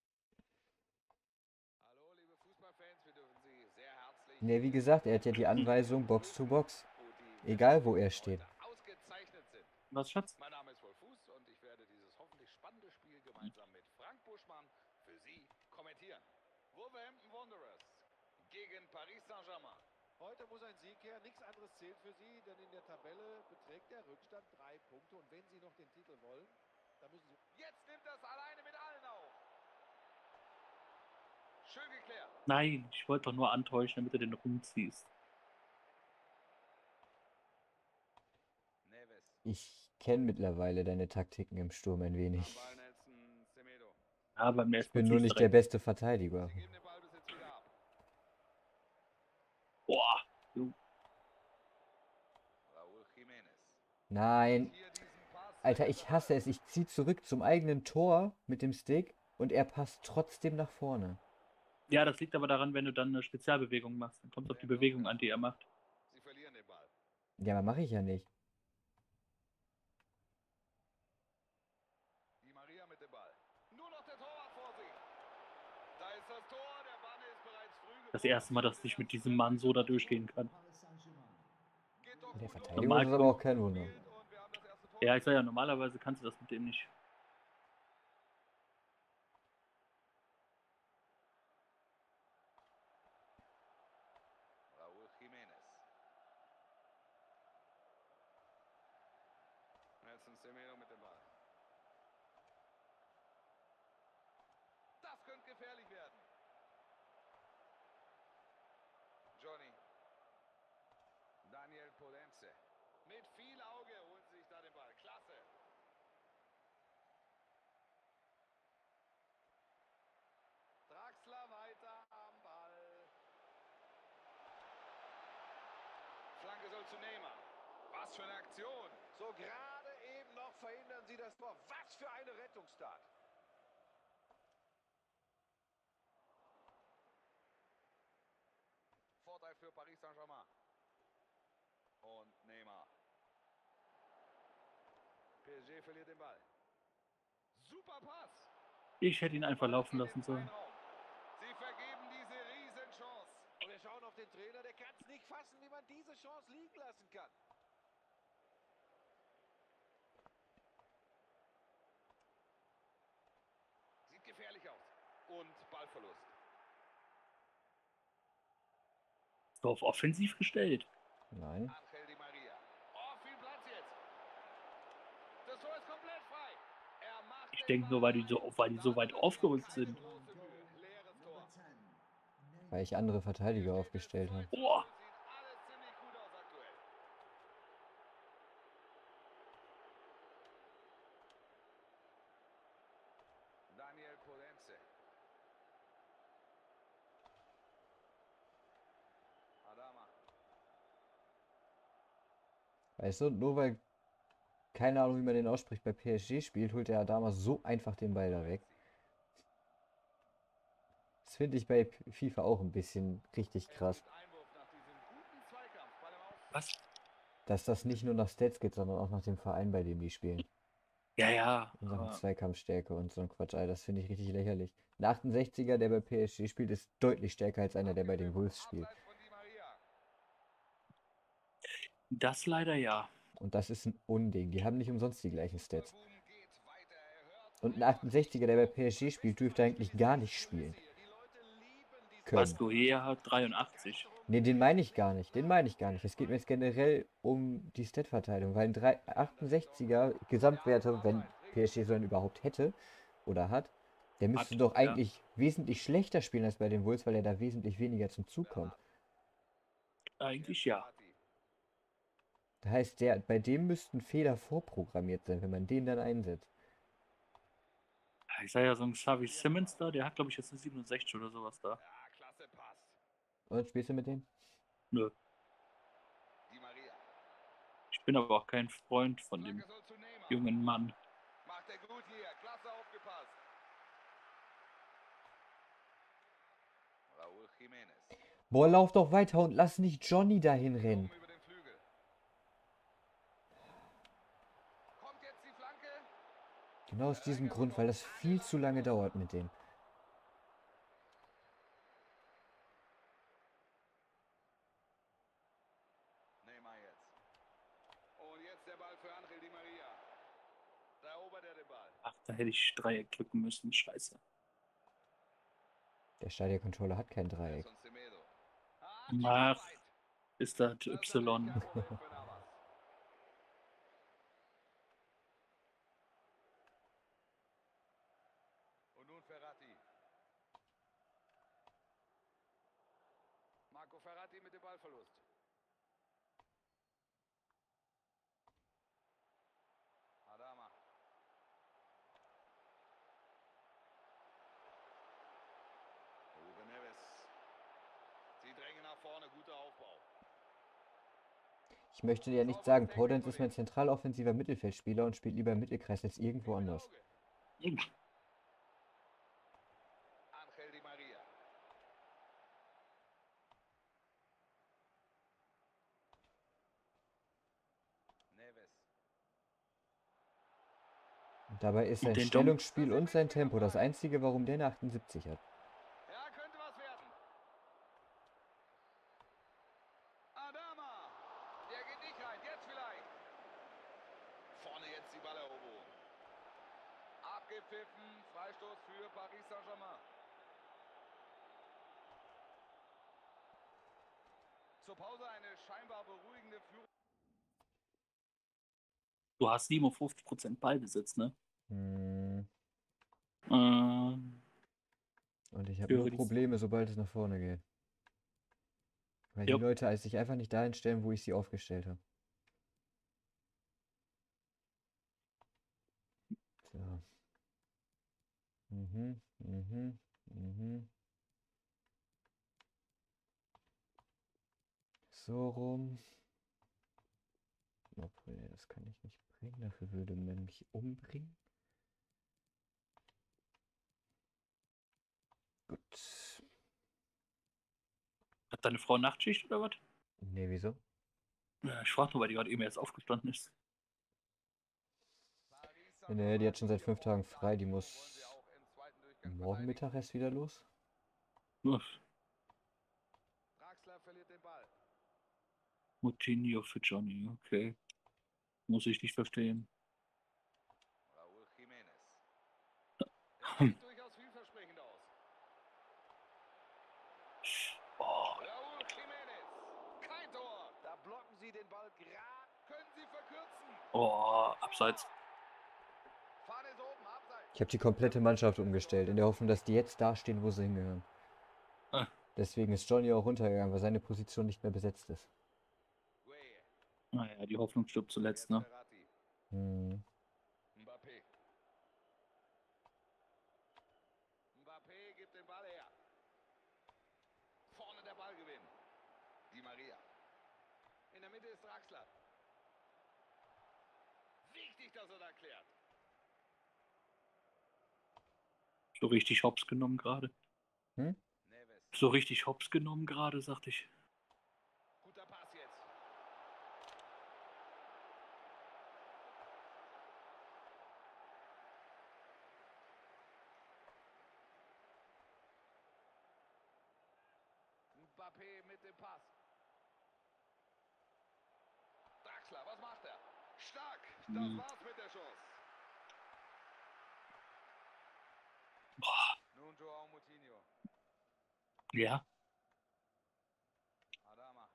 Hallo, liebe Fußballfans, wir dürfen Sie sehr herzlich. Ne, wie gesagt, er hat ja die Anweisung Box to Box. Egal, wo er steht. Ausgezeichnet sind. Was, Schatz? Mein Name ist Wolf Fuß und ich werde dieses hoffentlich spannende Spiel gemeinsam mit Frank Buschmann für Sie kommentieren. Wolverhampton Wanderers gegen Paris Saint-Germain. Heute muss ein Sieg her. Nichts anderes zählt für Sie, denn in der Tabelle beträgt der Rückstand drei Punkte. Und wenn Sie noch den Titel wollen, dann müssen Sie... Jetzt nimmt das alleine mit allen auf. Schön geklärt. Nein, ich wollte doch nur antäuschen, damit du den rumziehst. Neves. Ich kenne mittlerweile deine Taktiken im Sturm ein Am wenig. Ball Nelson Semedo. Ja, beim Ich nächsten bin Mal nur ziehst du nicht der direkt. beste Verteidiger. Sie geben den Ballbesitz wieder ab. Boah, du. Raúl Jiménez. Nein. Hier diesen Pass. Alter, ich hasse es. Ich ziehe zurück zum eigenen Tor mit dem Stick und er passt trotzdem nach vorne. Ja, das liegt aber daran, wenn du dann eine Spezialbewegung machst. Dann kommt es auf die Bewegung an, die er macht. Sie verlieren den Ball. Ja, aber mache ich ja nicht. Di Maria mit dem Ball. Nur noch der Torwart vor sich. Da ist das Tor, der Bann ist bereits früh Das erste Mal, dass ich mit diesem Mann so da durchgehen kann. Geht doch In der gut los. Verteidigung ist es aber auch kein Wunder. Und wir haben das erste Tor. Ja, ich sag ja, normalerweise kannst du das mit dem nicht. Raúl Jiménez. Nelson Semedo mit dem Ball. Das könnte gefährlich werden. Johnny. Daniel Podenze. Mit viel Auge holen sie sich da den Ball. Klasse. Draxler weiter am Ball. Flanke soll zu Neymar. Was für eine Aktion. So gerade eben noch verhindern sie das Tor. Was für eine Rettungstat. Vorteil für Paris Saint-Germain. Und Neymar. P S G verliert den Ball. Super Pass. Ich hätte ihn einfach laufen lassen sollen. Sie vergeben diese Riesenchance. Und wir schauen auf den Trainer, der kann es nicht fassen, wie man diese Chance liegen lassen kann. Sieht gefährlich aus. Und Ballverlust. So auf offensiv gestellt. Nein. Angel Di Maria. Oh, viel Platz jetzt. Das Tor ist komplett frei. Er macht Ich den denke nur, Ball weil die so, rein. weil die so weit Damit aufgerückt keine sind. große Mühe. Leeres Tor. Weil ich andere Verteidiger aufgestellt habe. Boah. Sieht alles ziemlich gut aus aktuell. Daniel Podenze. Adama. Weißt du, nur weil, keine Ahnung, wie man den ausspricht, bei P S G spielt, holt der Adama so einfach den Ball da weg. Das finde ich bei P- FIFA auch ein bisschen richtig krass. Es gibt Einwurf nach diesem guten Zweikampf. Ball im Aus. Was? Dass das nicht nur nach Stats geht, sondern auch nach dem Verein, bei dem die spielen. Ja, ja. In Sachen Aber Zweikampfstärke und so ein Quatsch. Alter, das finde ich richtig lächerlich. Ein achtundsechziger, der bei P S G spielt, ist deutlich stärker als einer, der bei den Wolves spielt. Abseits von Di Maria. das leider ja. Und das ist ein Unding. Die haben nicht umsonst die gleichen Stats. Boom geht weiter. Er hört Und ein einfach achtundsechziger, der bei P S G spielt, dürfte eigentlich gar nicht spielen Die Leute lieben diese können. Mascohea hat dreiundachtzig. Ne, den meine ich gar nicht. Den meine ich gar nicht. Es geht mir jetzt generell um die Stat-Verteilung, weil ein drei- achtundsechziger Gesamtwerte, wenn P S G so einen überhaupt hätte oder hat, der müsste Hat, doch ja. eigentlich wesentlich schlechter spielen als bei den Wolves, weil er da wesentlich weniger zum Zug kommt. Eigentlich ja. Party. Das heißt, der, bei dem müssten Fehler vorprogrammiert sein, wenn man den dann einsetzt. Ich sag ja, so ein Xavi Simmons da, der hat, glaube ich, jetzt eine siebenundsechzig oder sowas da. Ja, klasse Pass. Und spielst du mit dem? Nö. Di Maria. Ich bin aber auch kein Freund von dem Flanke soll zu Neymar. jungen Mann. Macht er gut hier. Klasse aufgepasst. Raúl Jiménez. Boah, lauf doch weiter und lass nicht Johnny dahin rennen. Oben über den Flügel. Kommt jetzt die Flanke. Genau aus diesem Grund, weil das viel zu lange dauert mit dem. Neymar jetzt. Und jetzt der Ball für Angel Di Maria. Da erobert er den Ball. Ach, da hätte ich Dreieck drücken müssen. Scheiße. Der Stadia-Controller hat kein Dreieck. Nelson Semedo. Ah, Ach, ist das das ist Y. kein Problem für Navas. Und nun Ferrati. Marco Ferrati mit dem Ballverlust. Adama. Ruben Neves. Sie drängen nach vorne, guter Aufbau. Ich möchte ja nicht sagen, Podence ist mein zentraloffensiver Mittelfeldspieler und spielt lieber im Mittelkreis als irgendwo anders. Angel Di Maria. Dabei ist Und sein den Dom- Stellungsspiel und sein Tempo das einzige, warum der eine achtundsiebzig hat. Ja, könnte was werden. Adama. Der geht nicht rein. Jetzt vielleicht. Vorne jetzt die Balleroberung. Abgepfiffen. Freistoß für Paris Saint-Germain. Zur Pause eine scheinbar beruhigende Führung. Du hast siebenundfünfzig Prozent Ballbesitz, ne? Hm. Ähm, Und ich habe Höre nur die- Probleme, sobald es nach vorne geht. Weil die Jupp. Leute sich einfach nicht dahin stellen, wo ich sie aufgestellt habe. So. Mhm, mhm, mhm. So rum. Obwohl, nee, das kann ich nicht bringen. Dafür würde man mich umbringen. Gut. Hat deine Frau Nachtschicht oder was? Nee, wieso? Ja, ich frage nur, weil die gerade eben erst aufgestanden ist. Nee, die hat schon seit fünf Tagen frei. Die muss morgen Mittag erst wieder los. Uff, Draxler verliert den Ball. Moutinho für Johnny, okay. Muss ich nicht verstehen. Raúl Jiménez. Das sieht durchaus vielversprechend aus. Oh, Raúl Jiménez. Kein Tor. Da blocken sie den Ball gerade. Können sie verkürzen. oh, abseits. Fahne ist oben. Abseits. Ich habe die komplette Mannschaft umgestellt, in der Hoffnung, dass die jetzt da stehen, wo sie hingehören. Ah. Deswegen ist Johnny auch runtergegangen, weil seine Position nicht mehr besetzt ist. Gueye. Naja, die Hoffnung stirbt zuletzt, Jetzt ne? Verratti. Hm. Mbappé. Mbappé gibt den Ball her. Vorne der Ballgewinn. Di Maria. In der Mitte ist Draxler. Wichtig, dass er da klärt. So richtig hops genommen gerade. Hm? Neves. So richtig hops genommen gerade, sagte ich. Guter Pass jetzt. Mbappé mit dem Pass. Draxler, was macht er? Stark. Das Hm. war's mit der Chance. Boah, Nun Joao Moutinho. ja. Adama.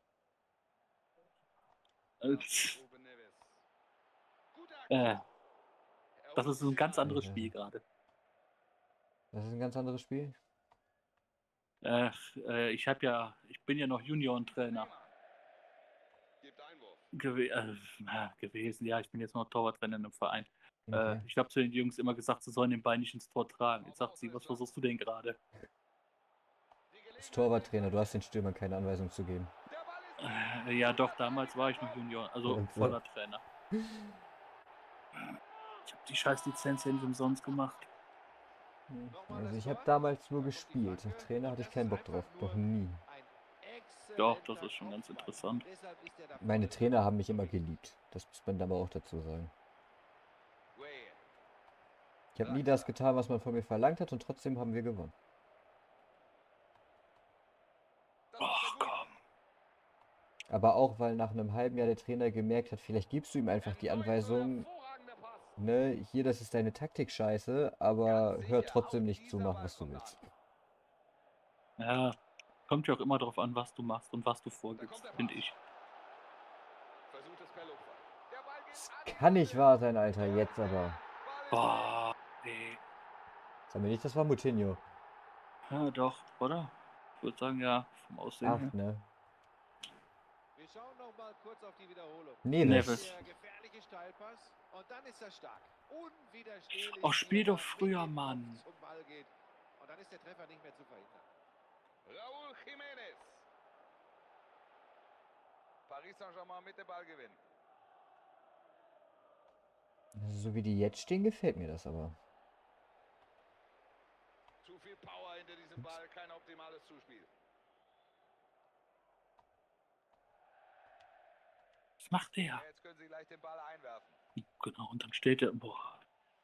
Äh, Das ist Ruben Neves. Gute äh, Aktion. das ist so ein ganz anderes Alter. Spiel gerade. Das ist ein ganz anderes Spiel. Äh, äh, ich habe ja, ich bin ja noch Juniorentrainer Gibt Einwurf. gew äh, na, gewesen. Ja, ich bin jetzt noch Torwarttrainer im Verein. Okay. Äh, ich habe zu den Jungs immer gesagt, sie sollen den Bein nicht ins Tor tragen. Jetzt sagt sie, was versuchst du denn gerade? Als Torwarttrainer, du hast den Stürmern keine Anweisung zu geben. Der Ball ist Äh, ja, doch, damals war ich noch Junior, also Und so. voller Trainer. Ich habe die scheiß Lizenz ja nicht umsonst gemacht. Also ich habe damals nur gespielt. Als Trainer hatte ich keinen Bock drauf. Doch nie. Doch, das ist schon ganz interessant. Meine Trainer haben mich immer geliebt. Das muss man aber auch dazu sagen. Gueye. Ich habe nie das getan, was man von mir verlangt hat und trotzdem haben wir gewonnen. Das macht er Ach gut. komm. Aber auch, weil nach einem halben Jahr der Trainer gemerkt hat, vielleicht gibst du ihm einfach die Anweisung, Hervorragender Pass. ne, hier, das ist deine Taktik scheiße, aber hör trotzdem nicht zu, mach was du willst. Ja, kommt ja auch immer darauf an, was du machst und was du Da vorgibst, kommt der finde Pass. ich. Versucht es per Lupfer. Der Ball geht Das an die kann nicht Latte. wahr sein, Alter, jetzt aber. Ball ist Boah, nee. Sag mir nicht, das war Moutinho. Ja, doch, oder? Ich würde sagen, ja, vom Aussehen her. Acht, ne? Wir schauen noch mal kurz auf die Wiederholung. Neves. Neves. Der gefährliche Steilpass und dann ist er stark. Unwiderstehlich. Oh, spiel wie er doch da früher, mit dem Kopf Mann. Zum Ball geht. Und dann ist der Treffer nicht mehr zu verhindern. Raúl Jiménez. Paris Saint-Germain mit dem Ballgewinn. Also so wie die jetzt stehen, gefällt mir das aber. Zu viel Power hinter diesem Ball, kein optimales Zuspiel. Was macht der? Jetzt können sie gleich den Ball einwerfen. Genau, und dann steht er. Boah.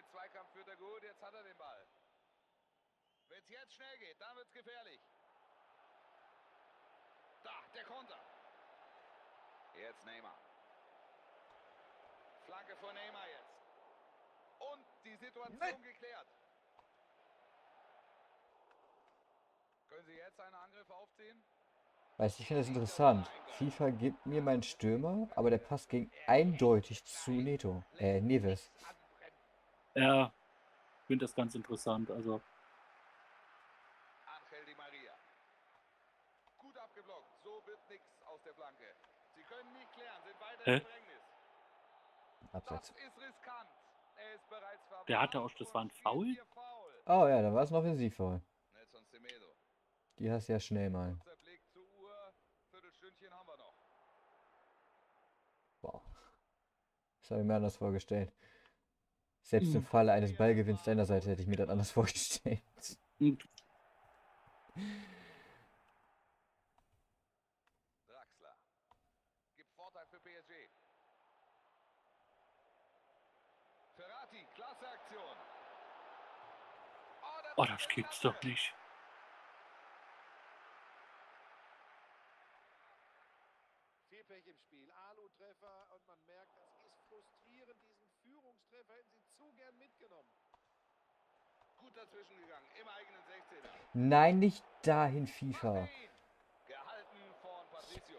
Den Zweikampf führt er gut, jetzt hat er den Ball. Wenn es jetzt schnell geht, dann wird es gefährlich. Da, der Konter. Jetzt Neymar. Flanke von Neymar jetzt. Und die Situation Nein. geklärt. Können Sie jetzt einen Angriff aufziehen? Weißt du, ich finde das interessant. FIFA gibt mir meinen Stürmer, aber der Pass ging eindeutig zu Neto. Äh, Neves. Ja, ich finde das ganz interessant. Also, Angel Di Maria. Gut abgeblockt. So wird nichts aus der Flanke. Sie können nicht klären, sind weiter Hä? im Bedrängnis. Das Abseits. ist riskant. Er ist bereits verwarnt. Der hatte auch- das war ein und spielt Foul? hier Foul. Oh ja, da war es ein Offensivfoul. Nelson Semedo. Die hast du ja schnell mal. Kurzer Blick zur Uhr. Viertelstündchen haben wir noch. Wow. Das habe ich mir anders vorgestellt. Selbst im Mhm. Falle eines Ballgewinns deiner Seite hätte ich mir das anders vorgestellt. und Draxler. Gibt Vorteil für P S G. Ferrati, klasse Aktion. der oh, Ball das ist gibt's klasse. doch nicht. Viel Pech im Spiel. Alu-Treffer und man merkt, das ist frustrierend. Diesen Führungstreffer hätten sie zu gern mitgenommen. Gut dazwischen gegangen, im eigenen sechzehner. Nein, nicht dahin, FIFA. Martin. Gehalten von Patricio.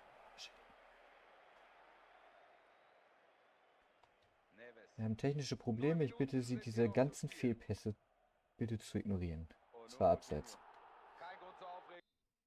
Neves. Wir haben technische Probleme. Ich bitte Sie, diese ganzen Fehlpässe bitte zu ignorieren. Und Es war nun abseits. kein Grund zur Aufregung.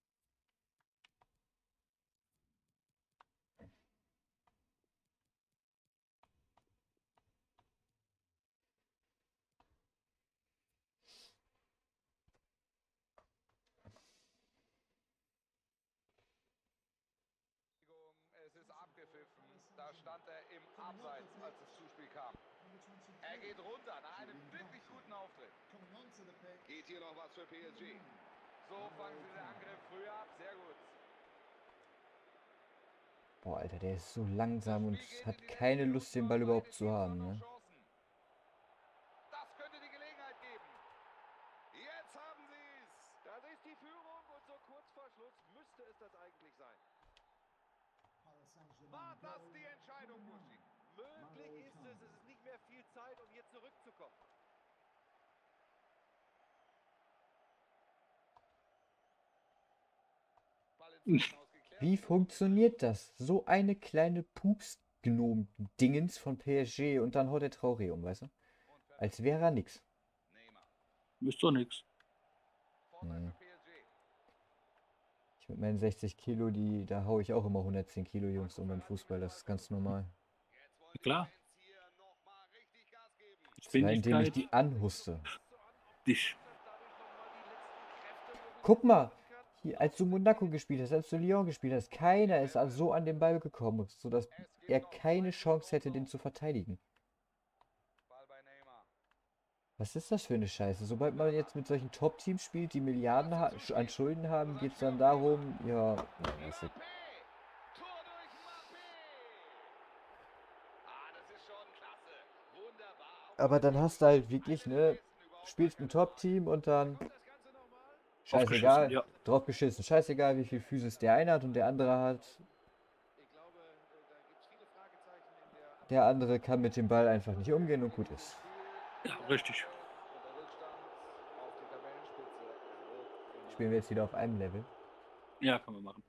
Es ist abgepfiffen. Da stand er im Abseits, als das Zuspiel kam. Er geht runter nach einem wirklich guten Auftritt. Geht hier noch was für P S G. So fangen sie den Angriff früh ab. Sehr gut. Boah, Alter, der ist so langsam und hat keine Lust, den Ball überhaupt zu haben, ne? Das könnte die Gelegenheit geben. Jetzt haben sie es. Das ist die Führung und so kurz vor Schluss müsste es das eigentlich sein. War das die Entscheidung, Buschi? Möglich ist es. Es ist nicht mehr viel Zeit, um hier zurückzukommen. Ball ins Außen ausgeklärt. Wie funktioniert das? So eine kleine Pups-Gnom-Dingens von P S G und dann haut der Traoré um, weißt du? Und Ferrari. Als wäre er nix. Neymar. Ist doch nix. Vorteil Mhm. für P S G. Ich mit meinen sechzig Kilo, die, da hau ich auch immer hundertzehn Kilo Jungs um beim Fußball. Das ist ganz normal. Jetzt wollen die Klar. Fans hier noch mal richtig Gas geben. Das war, indem ich Geschwindigkeit, die anhuste. dich. Guck mal, hier, als du Monaco gespielt hast, als du Lyon gespielt hast, keiner ist also so an den Ball gekommen, sodass er keine Chance hätte, den zu verteidigen. Ball bei Neymar. Was ist das für eine Scheiße? Sobald man jetzt mit solchen Top-Teams spielt, die Milliarden ha an Schulden haben, geht es dann darum, ja, weißt du, Mbappé. Tor durch Mbappé. Ah, das ist schon klasse. Wunderbar. aber dann hast du halt wirklich, ne, spielst ein Top-Team und dann scheißegal, Aufgeschossen, ja. drauf geschissen, scheißegal, wie viel Physis der eine hat und der andere hat. Ich glaube, da gibt es viele Fragezeichen in der Der andere kann mit dem Ball einfach nicht umgehen und gut ist. Ja, richtig. Und der Rückstand auf die Tabellenspitze. Er wird Spielen wir jetzt wieder auf einem Level. Ja, kann man machen.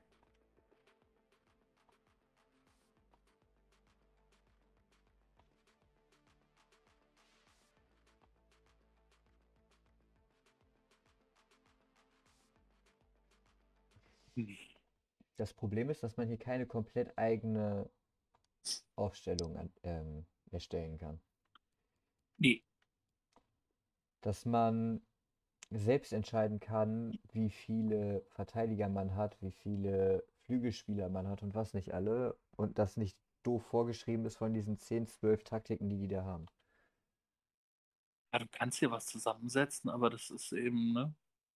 Hm. Das Problem ist, dass man hier keine komplett eigene Aufstellung an, ähm, erstellen kann. Nee. Dass man selbst entscheiden kann, wie viele Verteidiger man hat, wie viele Flügelspieler man hat und was nicht alle. Und das nicht doof vorgeschrieben ist von diesen zehn, zwölf Taktiken, die die da haben. Ja, du kannst hier was zusammensetzen, aber das ist eben, ne?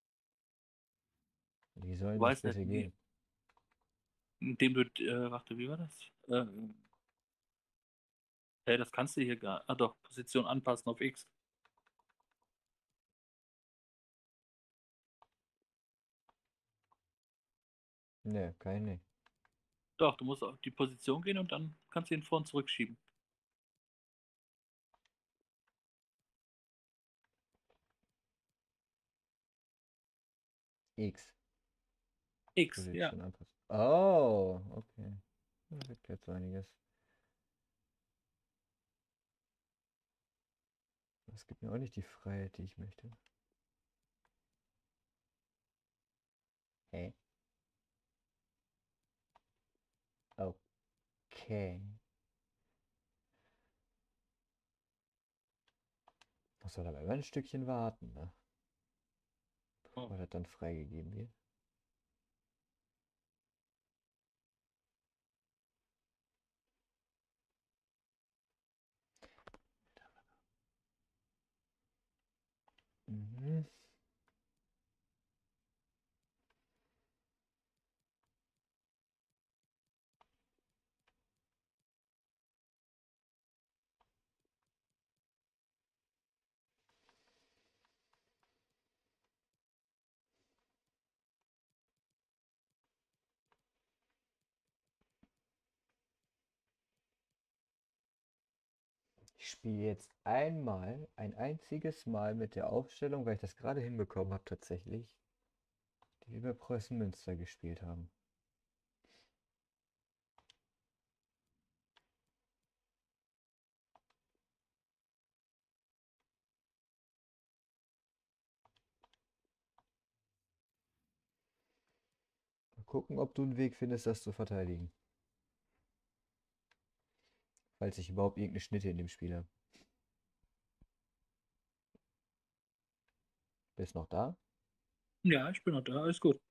Wie sollen Du das weißt nicht, bitte wie- gehen? Indem du, äh, warte, wie war das? Äh, Hey, das kannst du hier gar. Ah doch, Position anpassen auf X. Ne, kann ich nicht. Doch, du musst auf die Position gehen und dann kannst du ihn vor und zurückschieben. X. X, ja. Position anpassen. Oh, okay. Das erklärt so einiges. Das gibt mir auch nicht die Freiheit, die ich möchte. Hä? Okay. Muss man aber immer ein Stückchen warten, ne? Oh. Bevor das dann freigegeben wird. Mhm. Ich spiele jetzt einmal, ein einziges Mal mit der Aufstellung, weil ich das gerade hinbekommen habe tatsächlich, die wir bei Preußen Münster gespielt haben. Mal gucken, ob du einen Weg findest, das zu verteidigen. Falls ich überhaupt irgendeine Schnitte in dem Spiel habe. Bist noch da? Ja, ich bin noch da, alles gut.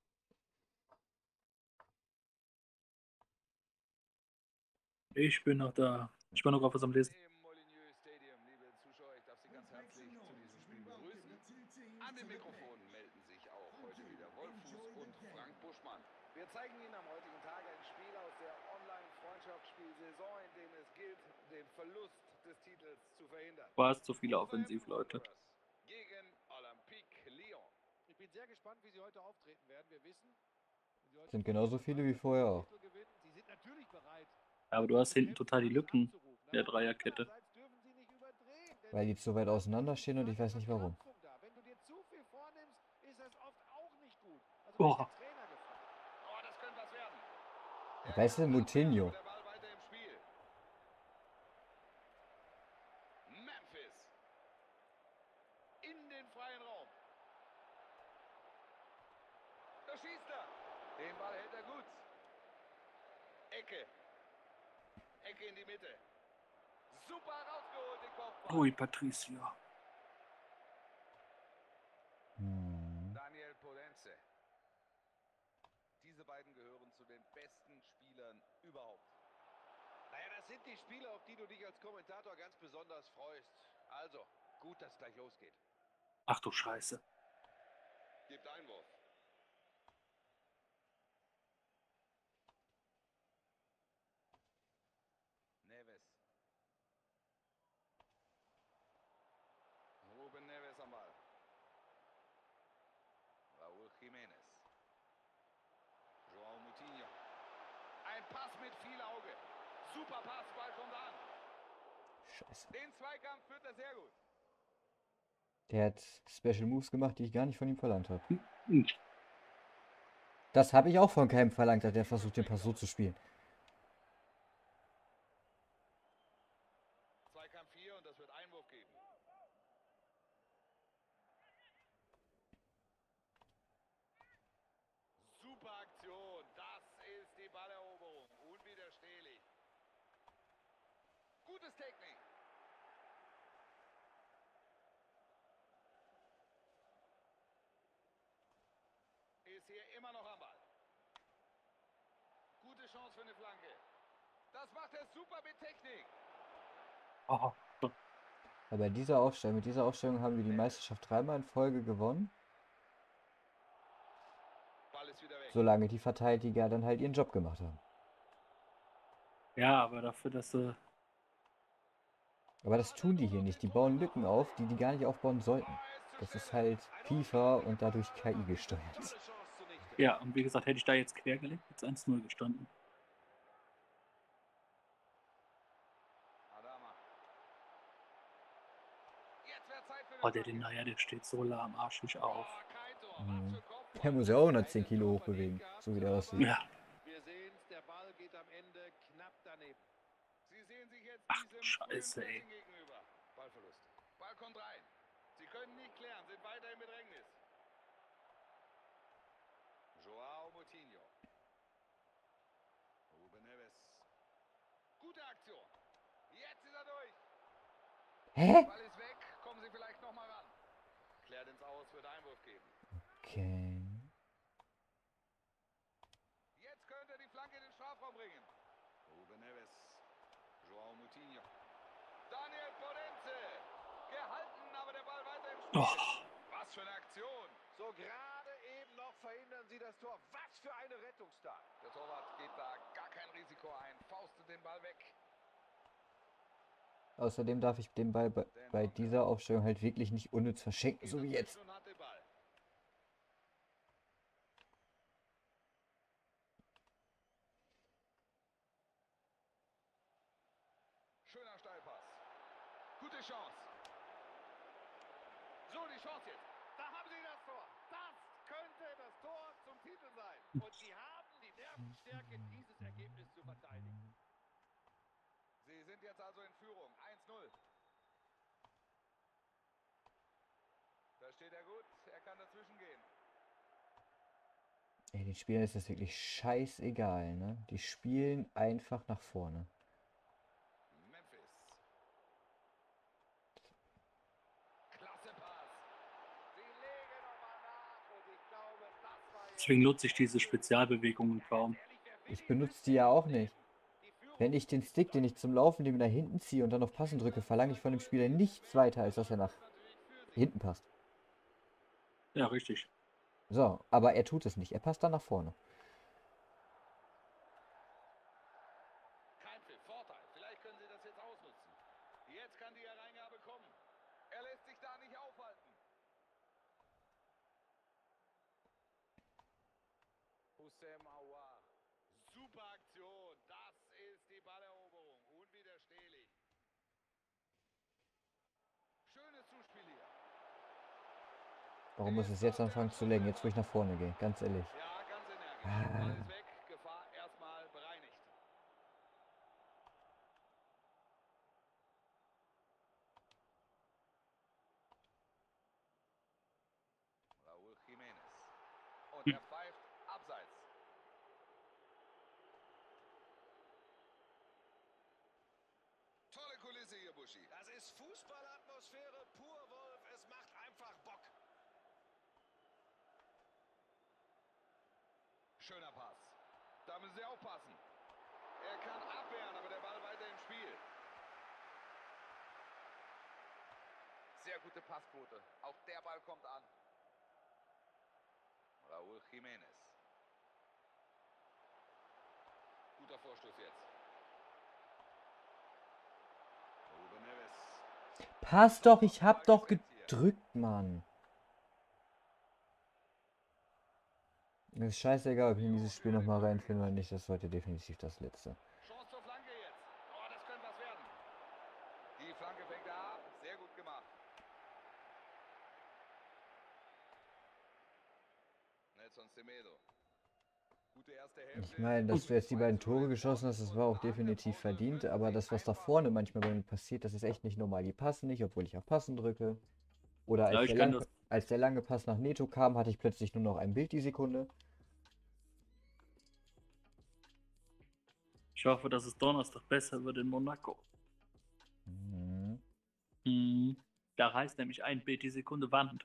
Ich bin noch da. Ich war noch auf was am Lesen. Im Molyneux Stadium, liebe Zuschauer, ich darf Sie ganz herzlich zu diesem Spiel begrüßen. An den Mikrofonen melden sich auch heute wieder Wolfuß und Frank Buschmann. Wir zeigen Ihnen am heutigen Tag ein Spiel aus der Online-Freundschaftsspielsaison, in dem es gilt, den Verlust des Titels zu verhindern. War es zu viele Offensivleute. Gegen Olympique Lyon. Ich bin sehr gespannt, wie sie heute auftreten werden. Wir wissen, wenn sie heute Sind genauso viele wie vorher auch. Titel gewinnen, sie sind natürlich bereit. Aber du hast hinten total die Lücken der Dreierkette. Andererseits dürfen sie nicht überdrehen, denn Weil die zu weit auseinander stehen und ich weiß nicht warum. wenn du dir zu viel vornimmst, ist das oft auch nicht gut. Also Boah. ist der Trainer gefragt. Oh, das könnte was werden. Weißt du, Moutinho. Der Ball weiter im Spiel. Memphis. In den freien Raum. Da schießt er. Den Ball hält er gut. Ecke. Ecke in die Mitte. Super rausgeholt, den Kopfball. Ui, Patricio. Hm. Daniel Polenze. Diese beiden gehören zu den besten Spielern überhaupt. Naja, das sind die Spiele, auf die du dich als Kommentator ganz besonders freust. Also, gut, dass gleich losgeht. Ach du Scheiße. Gibt Einwurf. Neves. Ruben Neves am Ball. Raúl Jiménez. João Moutinho. Ein Pass mit viel Auge. Super Pass, Ball kommt an. Scheiße. Den Zweikampf führt er sehr gut. Der hat Special Moves gemacht, die ich gar nicht von ihm verlangt habe. Hm. Das habe ich auch von keinem verlangt, der versucht, den Pass so zu spielen. Zweikampf hier und das wird Einwurf geben. Super Aktion. Das ist die Balleroberung. Unwiderstehlich. Gutes Technik. Ist hier immer noch am Ball. Gute Chance für eine Flanke. Das macht er super mit Technik. Oh. Aber bei dieser Aufstellung, mit dieser Aufstellung haben wir die Meisterschaft dreimal in Folge gewonnen. Ball ist wieder weg. Solange die Verteidiger dann halt ihren Job gemacht haben. Ja, aber dafür, dass du Aber das tun die hier nicht. Die bauen Lücken auf, die die gar nicht aufbauen sollten. Das ist halt FIFA und dadurch K I gesteuert. Ja, und wie gesagt, hätte ich da jetzt quergelegt, hätte es eins null gestanden. Adama. Jetzt wäre Zeit für Oh, eine der Flanke. Denaya, der steht so lahmarschig auf. Oh, kein Tor. Mhm. Was für Kopfball. Der muss ja auch hundertzehn Kilo hochbewegen, so wie der aussieht. Ja, Wir sehen es, der Ball geht am Ende knapp daneben. Sie sehen sich jetzt Ach, diesem Scheiße, frühen ey. Pressing gegenüber. Ballverlust. Ball kommt rein. Sie können nicht klären, sind weiter im Bedrängnis. Joao Moutinho. Ruben Neves. Gute Aktion. Jetzt ist er durch. Hä? Ball ist weg. Kommen Sie vielleicht noch mal ran. Klärt ins Aus, wird Einwurf geben. Okay. Jetzt könnte er die Flanke in den Strafraum bringen. Ruben Neves. Joao Moutinho. Daniel Podenze. Gehalten, aber der Ball weiter im Spiel. Oh. Was für eine Aktion. So gerade eben noch verhindern sie das Tor. Was für eine Rettungstat. Der Torwart geht da gar kein Risiko ein. Faustet den Ball weg. Außerdem darf ich den Ball bei, bei dieser Aufstellung halt wirklich nicht unnütz verschenken, so wie jetzt. Und hat den Ball. Schöner Steilpass. Gute Chance. So, die Chance jetzt. Da haben sie das Tor. Das könnte das Tor zum Titel sein. Und sie haben die Nervenstärke, dieses Ergebnis zu verteidigen. Sie sind jetzt also in Führung. eins null. Da steht er gut. Er kann dazwischen gehen. Ey, den Spielern ist das wirklich scheißegal, ne? Die spielen einfach nach vorne. Memphis. Klasse Pass. Sie legen nochmal nach und ich glaube, das war jetzt Deswegen nutze ich diese Spezialbewegungen kaum. Ich benutze die ja auch nicht. Wenn ich den Stick, den ich zum Laufen dem nach hinten ziehe und dann auf Passen drücke, verlange ich von dem Spieler nichts weiter, als dass er nach hinten passt. Ja, richtig. So, aber er tut es nicht. Er passt dann nach vorne. Kein Pfiff. Vorteil. Vielleicht können Sie das jetzt ausnutzen. Jetzt kann die Hereingabe kommen. Er lässt sich da nicht aufhalten. Hussein Aouar. Super Aktion. Das ist die Balleroberung. Unwiderstehlich. Schönes Zuspiel hier. Warum muss es jetzt anfangen zu lenken? Jetzt, wo ich nach vorne gehe. Ganz ehrlich. Ja, ganz energisch. Ah. Ball ist weg. Gefahr erstmal bereinigt. Raúl Jiménez. Und er pfeift abseits. Tolle Kulisse hier, Buschi. Das ist Fußballatmosphäre pur, Wolf. Es macht einfach Bock. Schöner Pass. Da müssen Sie aufpassen. Er kann abwehren, aber der Ball weiter im Spiel. Sehr gute Passquote. Auch der Ball kommt an. Raúl Jiménez. Guter Vorstoß jetzt. Ruben Neves. Pass doch, ich hab doch gedrückt, Mann. Es ist scheißegal, ob ich in dieses Spiel nochmal reinfinde oder nicht. Das ist heute definitiv das letzte. Chance zur Flanke jetzt. Oh, das könnte was werden. Die Flanke fängt er ab. Sehr gut gemacht. Nelson Semedo. Gute erste Hälfte. Ich meine, dass du jetzt die beiden Tore geschossen hast, das war auch definitiv verdient. Aber das, was da vorne manchmal bei mir passiert, das ist echt nicht normal. Die passen nicht, obwohl ich auf Passen drücke. Oder als, Ja, ich der, kenn lang, das. als der lange Pass nach Neto kam, hatte ich plötzlich nur noch ein Bild die Sekunde. Ich hoffe, dass es Donnerstag besser wird in Monaco. Mhm. Mhm. Da heißt nämlich ein Bild die Sekunde Wand.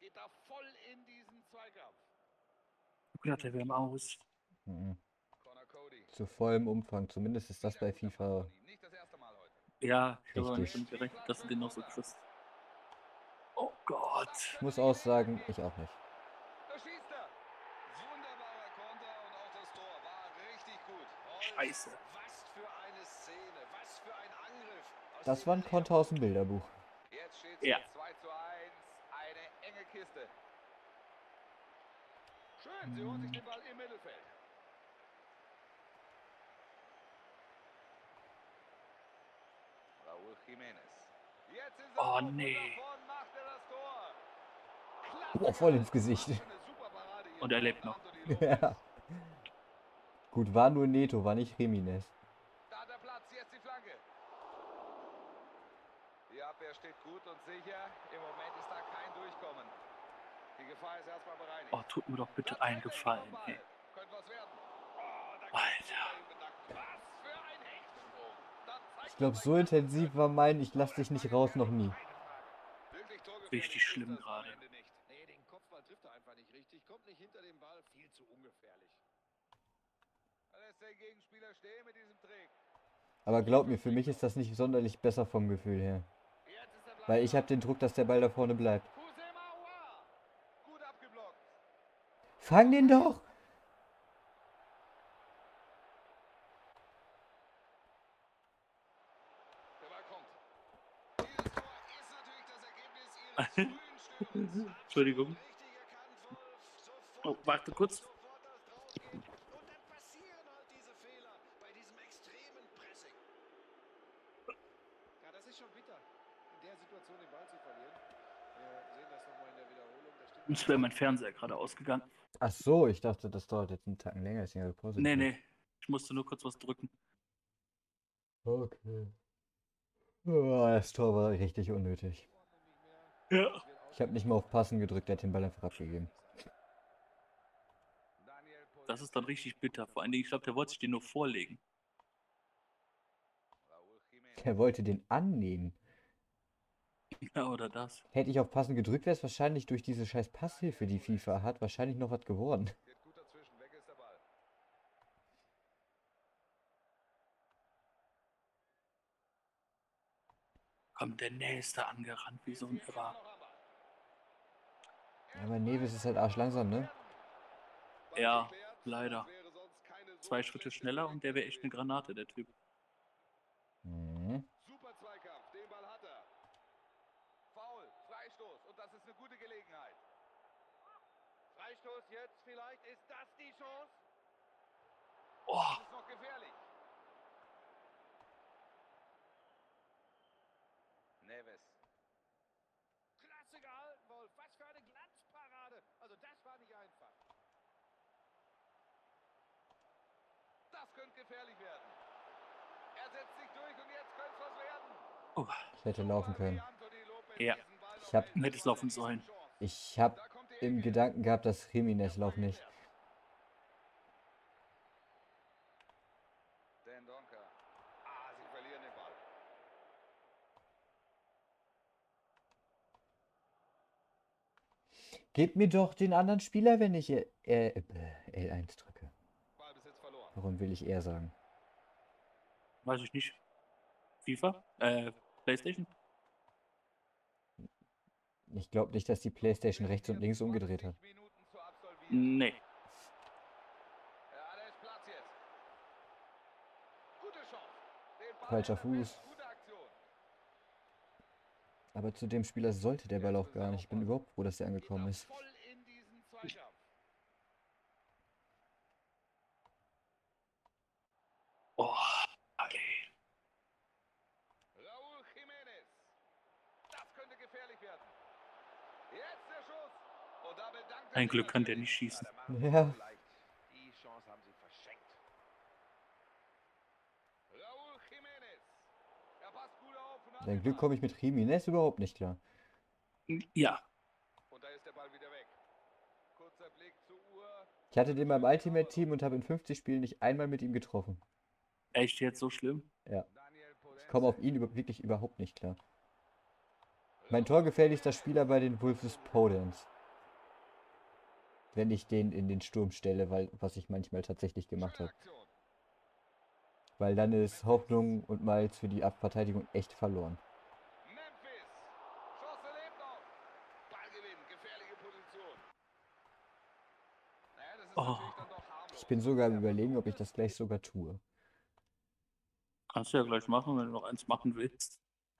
geht da voll in diesen Zweikampf. Ja, der wäre aus. Mhm. Connor Cody. Zu vollem Umfang. Zumindest ist das bei FIFA Nicht das erste Mal heute. Ja, ich habe Richtig. damit gerechnet, dass du den noch so kriegst. Oh Gott. Ich muss auch sagen, ich auch nicht. Da schießt er. Wunderbarer Konter und auch das Tor war richtig gut. Scheiße. Was für eine Szene, was für ein Angriff. Aus Das dem war ein Konter aus dem Bilderbuch. Jetzt steht Ja. es zwei zu eins. Eine enge Kiste. Schön, sie holen sich den Ball im Mittelfeld. Raúl Jiménez. Jetzt ist er Oh, auf und nee. davon macht er das Tor. Klasse Boah, voll ins gehalten. Gesicht. Was für eine super Parade hier Und er von lebt noch. Anthony Lopez. Ja. Gut, war nur Neto, war nicht Jiménez. Da hat er Platz, jetzt die Flanke. Die Abwehr steht gut und sicher. Im Moment ist da kein Durchkommen. Die Gefahr ist erstmal bereinigt. Oh, tut mir doch bitte Platz einen hält er Gefallen, den Ball. ey. Könnte was werden. Oh, da Alter. kannst du ihm bedanken. Was für ein Hechtsprung. Da zeigt Ich glaube, er so sein intensiv war mein Ich lass dich nicht raus noch nie. Wirklich torgefährlich Richtig ist schlimm das gerade. am Ende nicht. Nee, den Kopfball trifft er einfach nicht richtig. Kommt nicht hinter dem Ball. Viel zu ungefährlich. Da lässt der Gegenspieler stehen mit diesem Trick. Aber glaub mir, für mich ist das nicht sonderlich besser vom Gefühl her. Jetzt ist er Weil ich habe den Druck, dass der Ball da vorne bleibt. Kusema Aouar. Gut abgeblockt. Fang den doch! Der Ball kommt. Dieses Tor ist natürlich das Ergebnis ihres frühen Störens. Entschuldigung. Richtig erkannt, Wolf. Sofort Oh, warte kurz. sofort das Draufgehen. Und dann passieren halt diese Fehler bei diesem extremen Pressing. Ja, das ist schon bitter, in der Situation den Ball zu verlieren. Wir sehen das nochmal in der Wiederholung. Da stimmt Uns wäre mein Fernseher gerade ausgegangen. Ach so, ich dachte, das dauert jetzt einen Tacken länger, deswegen habe ich Pause Nee, gedrückt. nee. Ich musste nur kurz was drücken. Okay. Oh, das Tor war richtig unnötig. Ja. Ich habe nicht mal auf Passen gedrückt, der hat den Ball einfach abgegeben. Daniel Politano. Das ist dann richtig bitter. Vor allen Dingen, ich glaube, der wollte sich den nur vorlegen. Raúl Jiménez. Der wollte den annehmen. Ja, oder das. Hätte ich auf Passen gedrückt, wäre es wahrscheinlich durch diese scheiß Passhilfe, die FIFA hat, wahrscheinlich noch was geworden. Geht gut dazwischen. Weg ist der Ball. Kommt der Nächste angerannt, wie so ein Irrer. Noch am Ball. Ja, aber Neves ist halt arschlangsam, ne? Ball Ja, geklärt. leider. Das wäre sonst keine so Zwei Schritte schlechte schneller und der wäre echt eine Granate, der Typ. Mhm. Super Zweikampf, den Ball hat er. Foul, Freistoß und das ist eine gute Gelegenheit. Freistoß jetzt vielleicht. Ist das die Chance? Oh, Das ist noch gefährlich. Neves. Klasse gehalten, Wolf. Was für eine Glanzparade. Also das war nicht einfach. Das könnte gefährlich werden. Er setzt sich durch und jetzt könnte es was werden. oh. Ich hätte laufen können. Ja. Ich hab- Hätte es laufen sollen. Ich habe im Gedanken gehabt, dass Jiménez lauft nicht. Dan Donker. Ah, sie verlieren den Ball. Gebt mir doch den anderen Spieler, wenn ich äh, äh, L eins drücke. Ballbesitz verloren. Warum will ich eher sagen? Weiß ich nicht. FIFA? Äh, Playstation? Ich glaube nicht, dass die PlayStation rechts und links umgedreht hat. zwanzig Minuten zu absolvieren. Nee. Ja, da ist Platz jetzt. Gute Chance. Den Ball Falscher hält er fest. Fuß. Gute Aktion. Aber zu dem Spieler sollte der Ball auch gar nicht. Ich bin überhaupt froh, dass der angekommen ist. Voll in diesen Zweikampf. Oh, ey. Raúl Jiménez. Das könnte gefährlich werden. Jetzt der Schuss. Und da bedankt er Ein sich Glück kann der natürlich. nicht schießen. Ja, der macht es Ja. so leicht. Die Chance haben sie verschenkt. Raúl Jiménez. Er passt gut auf. Und hat Sein den Glück Ball. komme ich mit Jiménez überhaupt nicht klar. Ja. Und da ist der Ball wieder weg. Kurzer Blick zur Uhr. Ich hatte den beim Ultimate Team und habe in fünfzig Spielen nicht einmal mit ihm getroffen. Echt jetzt so schlimm? Daniel Ich komme auf ihn über, wirklich überhaupt nicht klar. Mein torgefährlichster Spieler bei den Wolves ist Podence. wenn ich den in den Sturm stelle, weil was ich manchmal tatsächlich gemacht Schöne habe. Aktion. Weil dann ist Hoffnung und Malz für die Abverteidigung echt verloren. Memphis. Chance lebt noch. Ballgewinn, gefährliche Position. Naja, das ist Oh, natürlich dann doch harmlos. Ich bin sogar am Überlegen, ob ich das gleich sogar tue. kannst du ja gleich machen, wenn du noch eins machen willst.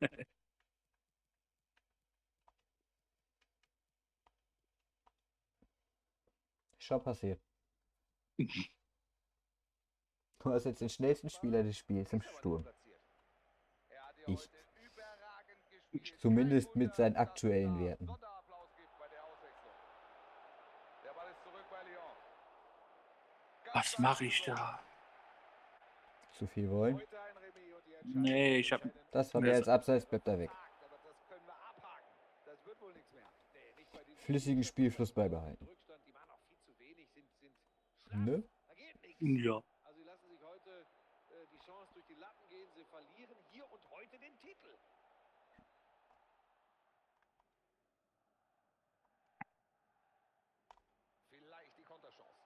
Schon passiert. Du hast jetzt den schnellsten Spieler des Spiels im Sturm. Er hat ja Ich. heute überragend gespielt. Zumindest Kein mit Wunder, seinen dass es aktuellen da Werten. Sonderapplaus gibt bei der Auswechslung. Der Ball ist zurück bei Lyon. Ganz Was stark mache ich gewonnen. da? Zu viel wollen. Heute ein Remis und die Entscheidung Nee, ich habe entscheidend. Das war mehr als Abseits, bleibt da weg. Aber das können wir abhaken. Das wird wohl nichts mehr. Nee, nicht bei diesem Flüssigen Spielfluss beibehalten. Rückstand, die waren auch viel zu wenig, sind, sind schlaff. Ne? Da geht nichts. Ja. Also sie lassen sich heute äh, die Chance durch die Latten gehen. Sie verlieren hier und heute den Titel. Vielleicht die Konterchance.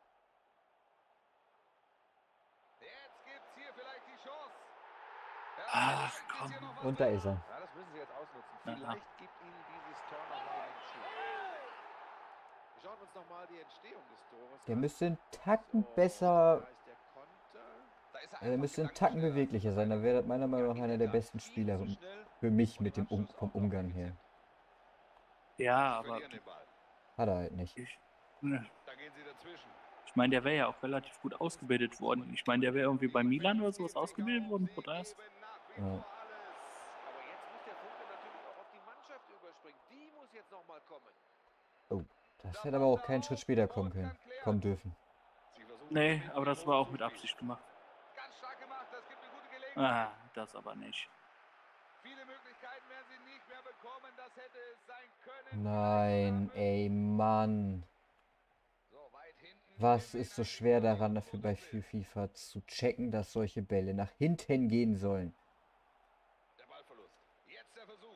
Jetzt gibt's hier vielleicht die Chance. Ja, Ach, vielleicht ist komm. hier noch was Und da drin. ist er. Ja, das müssen sie jetzt ausnutzen. Aha. Vielleicht gibt ihnen dieses Tor nochmal den Schub. Wir schauen uns nochmal die Entstehung des Tores Der an. müsste einen Tacken So, besser, da ist der Konter. Da ist er äh, der einfach müsste einen gedanklich Tacken schneller. beweglicher sein. Dann wäre das meiner Meinung nach einer der besten Spieler Viel zu schnell. für mich Und mit im dem um, Anschluss vom auch noch Umgang her. effizient. Ja, Sie aber verlieren den Ball. Hat er halt nicht. ich, ne, Da gehen sie dazwischen. ich meine, der wäre ja auch relativ gut ausgebildet worden. Ich meine, der wäre irgendwie bei Milan oder sowas ausgebildet worden, Podolski. Ja. Aber jetzt muss der Funke natürlich auch auf die Mannschaft überspringen. Die muss jetzt nochmal kommen. Oh, das hätte aber auch keinen Schritt später kommen können, kommen dürfen. Nee, aber das war auch mit Absicht gemacht. Ganz stark gemacht, das gibt eine gute Gelegenheit. Ah, das aber nicht. Viele Möglichkeiten werden sie nicht mehr bekommen, das hätte es sein können. Nein, ey, Mann. So, weit hinten. Was ist so schwer daran, dafür bei FIFA zu checken, dass solche Bälle nach hinten gehen sollen? Der Ballverlust. Jetzt der Versuch.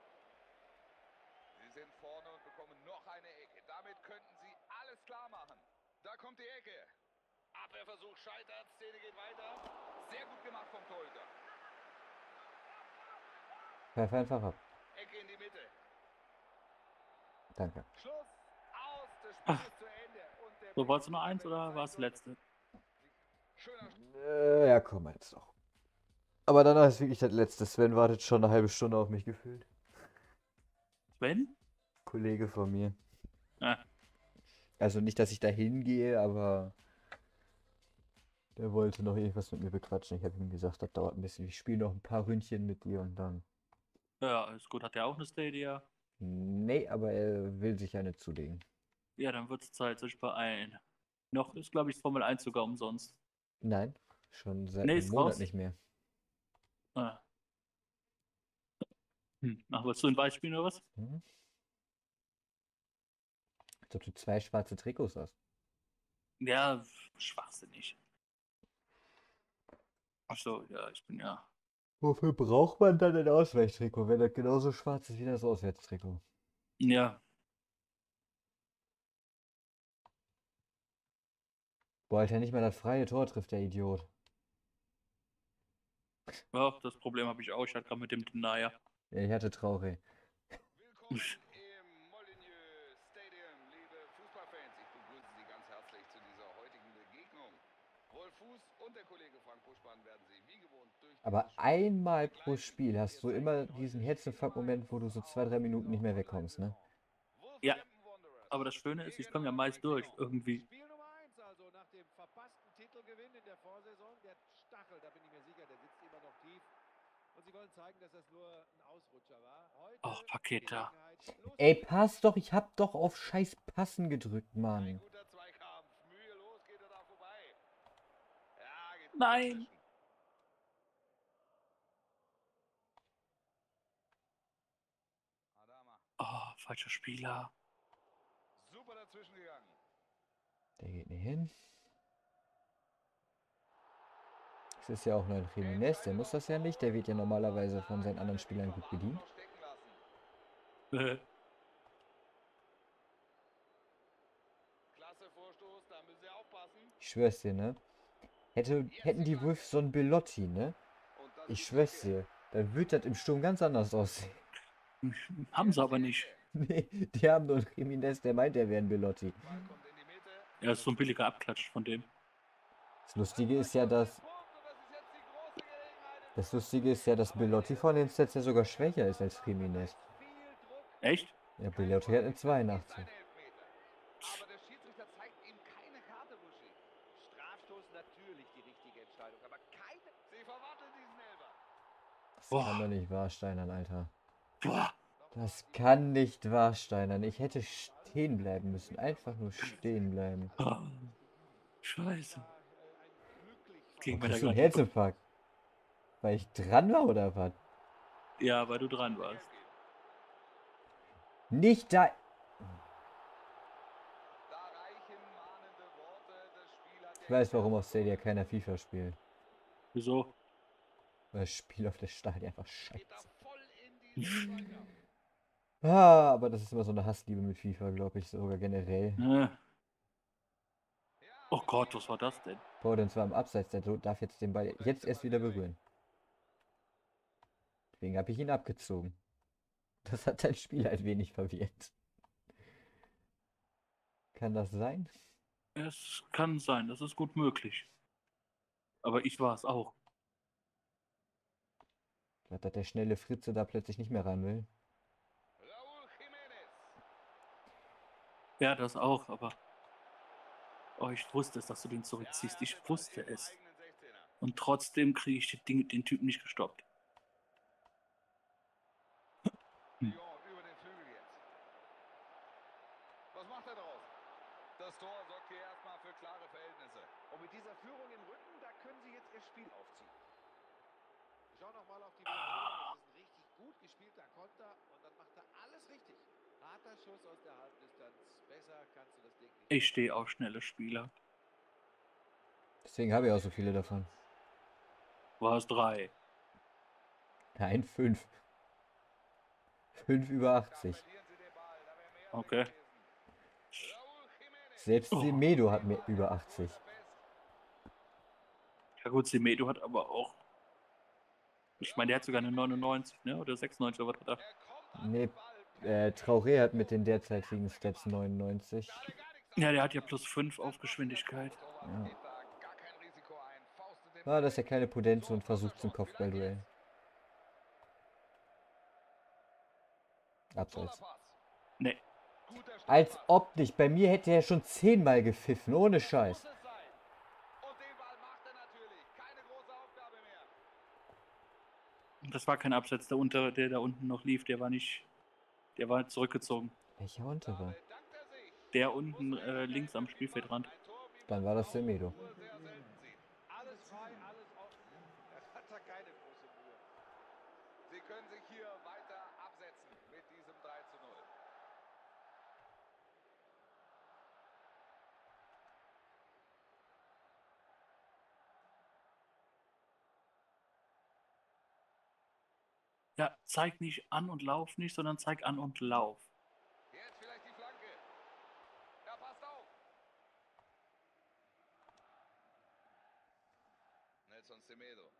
Sie sind vorne und bekommen noch eine Ecke. Damit könnten sie alles klar machen. Da kommt die Ecke. Abwehrversuch scheitert. Szene geht weiter. Sehr gut gemacht vom Torhüter. Pfeif einfach ab. Ecke in die Mitte. Danke. Schluss. Aus. Das Spiel Ach. ist zu Ende. Und der So, wolltest du noch eins oder war es das letzte? Schöner Äh, ja, komm jetzt noch. Aber danach ist wirklich das letzte. Sven wartet schon eine halbe Stunde auf mich gefühlt. Sven? Kollege von mir. Ah, Also nicht, dass ich da hingehe, aber der wollte noch irgendwas mit mir bequatschen. Ich habe ihm gesagt, das dauert ein bisschen. Ich spiele noch ein paar Ründchen mit dir und dann. ja, ist gut. Hat er auch eine Stadia? Nee, aber er will sich eine zulegen. Ja, dann wird es Zeit, sich beeilen. Noch ist, glaube ich, Formel eins sogar umsonst. Nein, schon seit Nee, einem ist Monat raus. nicht mehr. Ah. Hm. Ach, wolltest du ein Beispiel oder was? Mhm. Als ob du zwei schwarze Trikots hast. Ja, schwachsinnig. Achso, ja, ich bin ja. Wofür braucht man dann ein Ausweichtrikot, wenn das genauso schwarz ist wie das Auswärtstrikot? Ja, Boah, Alter, nicht mal das freie Tor trifft der Idiot. ja, das Problem habe ich auch. Ich hatte gerade mit dem Denier. Ja, ich hatte traurig. Willkommen im Molyneux Stadium, liebe Fußballfans. Ich begrüße Sie ganz herzlich zu dieser heutigen Begegnung. Rolf Fuß und der Kollege Frank Buschmann werden Sie wie gewohnt durch Aber dieses Spiel einmal pro begleiten. Spiel hast du Wir immer zeigen diesen heute Herzinfarkt-Moment, wo du so zwei, drei Minuten nicht mehr wegkommst, ne? Ja, Wolverhampton Wanderers aber das Schöne ist, ich gegen komme ja meist durch, Lyon. irgendwie. Spiel Nummer eins, also nach dem verpassten Titelgewinn in der Vorsaison. Der Stachel, da bin ich mir sicher, der sitzt immer noch tief. Und sie wollen zeigen, dass das nur ein Ausrutscher war. Heute Ach, Paketa. Gelegenheit, Ey, loszulegen. pass doch, ich hab doch auf scheiß Passen gedrückt, Ein Mann. guter Zweikampf. Mühelos geht er da vorbei. Ja, geht gut Nein. dazwischen. Adama. Oh, falscher Spieler. Super dazwischen gegangen. Der geht nicht hin. Es ist ja auch nur ein Jimenez, der muss das ja nicht. Der wird ja normalerweise von seinen anderen Spielern gut bedient. Stecken lassen. Äh, Klasse Ich schwör's dir, ne? Hätte, hätten die Wolves so einen Belotti, ne? Und das Ich ist schwör's gefährlich. dir. Dann wird das im Sturm ganz anders aussehen. Haben sie aber nicht. Nee, die haben nur einen Jimenez, der meint, er wäre ein Belotti. Ball kommt in die Mitte. Er ist so ein billiger Abklatsch von dem. Das Lustige ist ja, dass... Punkt, und das ist jetzt die große Gelegenheit. Das Lustige ist ja, dass Belotti von den Stats ja sogar schwächer ist als Jimenez. Viel Druck. Echt? Ja, Belotti hat eine Ist zweiundachtzig. ein Elfmeter. Aber der Schiedsrichter zeigt ihm keine Karte, Buschi. Strafstoß natürlich die richtige Entscheidung, aber keine. Sie verwandeln diesen Elfer. Das Boah. kann doch nicht wahr Steinern, Alter. Boah. Das kann nicht wahr Steinern. Ich hätte stehen bleiben müssen. Einfach nur stehen bleiben. Ah, Scheiße. Ging Und mir da kriegst du einen gerade. Herzinfarkt? Weil ich dran war oder was? Ja, weil du dran warst. Nicht da... Da reichen mahnende Worte. Das Spiel hat Ich weiß, warum auf Stadia keiner FIFA spielt. Wieso? Weil das Spiel auf der Stadia einfach scheiße. geht da voll in diesen Zweikampf. Ah, aber das ist immer so eine Hassliebe mit FIFA, glaube ich, sogar generell. Äh. Oh Gott, was war das denn? Boah, denn zwar im Abseits, der darf jetzt den Ball jetzt erst wieder berühren. Deswegen habe ich ihn abgezogen. Das hat dein Spiel halt wenig verwirrt. Kann das sein? Es kann sein, das ist gut möglich. Aber ich war es auch. Dass der schnelle Fritze da plötzlich nicht mehr ran will. Raúl Jiménez. Ja, das auch, aber. Oh, ich wusste es, dass du den zurückziehst. Ich wusste es. Eigenen sechzehner. Und trotzdem kriege ich den, Ding, den Typen nicht gestoppt. Lyon über den Flügel jetzt. Was macht er draus? Das Tor sorgt hier erstmal für klare Verhältnisse. Und mit dieser Führung im Rücken, da können sie jetzt ihr Spiel aufziehen. Wir schauen nochmal auf die Wiederholung. Das ist ein richtig gut gespielter Konter und dann macht er alles richtig. Harter Schuss aus der Halbdistanz. Besser kannst du das Ding nicht. Ich stehe auf schnelle Spieler. Deswegen habe ich auch so viele davon. War es drei. Nein, fünf. Fünf über achtzig. Verlieren sie den Ball, da wäre mehr Okay. drin gewesen. Raúl Jiménez. Selbst Oh. Semedo hat mehr über achtzig. Ja gut, Semedo hat aber auch. Ich meine, der hat sogar eine neunundneunzig, ne? Oder sechsundneunzig oder was hat er? Er kommt an Nee, den Ball. äh, Traoré hat mit den derzeitigen Stats neunundneunzig. Da hat er gar nichts Ja, der hat ja plus fünf auf Geschwindigkeit. Torwart geht da gar kein Risiko ein. Faustet den Ah, Ball das ist der weg. kleine Pudenz und versucht zum Kopfballduell. Abseits. Toller Pass. Ne, Guter Als Steilpass. ob nicht. Bei mir hätte er schon zehnmal gepfiffen, ohne Scheiß. Muss es sein. Und den Ball macht er natürlich. Keine große Aufgabe mehr. das war kein Abseits. Der, unter, der da unten noch lief, der war nicht. Der war zurückgezogen. Welcher untere? Bedankt er sich. Der unten äh, links am Spielfeldrand. Ein Tor, wie man Dann war das Semedo. nur sehr selten sieht. Alles frei, alles offen. Er hat da keine große Mühe. Sie können sich hier weiter absetzen mit diesem drei zu null. Ja, zeig nicht an und lauf nicht, sondern zeig an und lauf. Jetzt vielleicht die Flanke. Er passt auf. Nelson Semedo.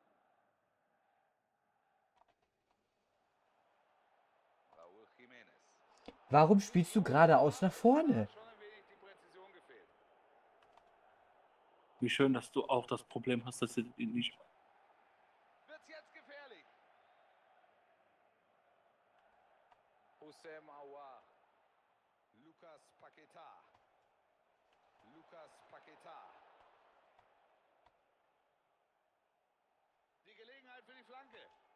Raúl Jiménez. Warum spielst du geradeaus nach vorne? Schon ein wenig die Präzision gefehlt. Wie schön, dass du auch das Problem hast, dass du ihn nicht. Wird's jetzt gefährlich. Hussein Aouar. Lucas Paquetá. Lucas Paquetá. Die Gelegenheit für die Flanke.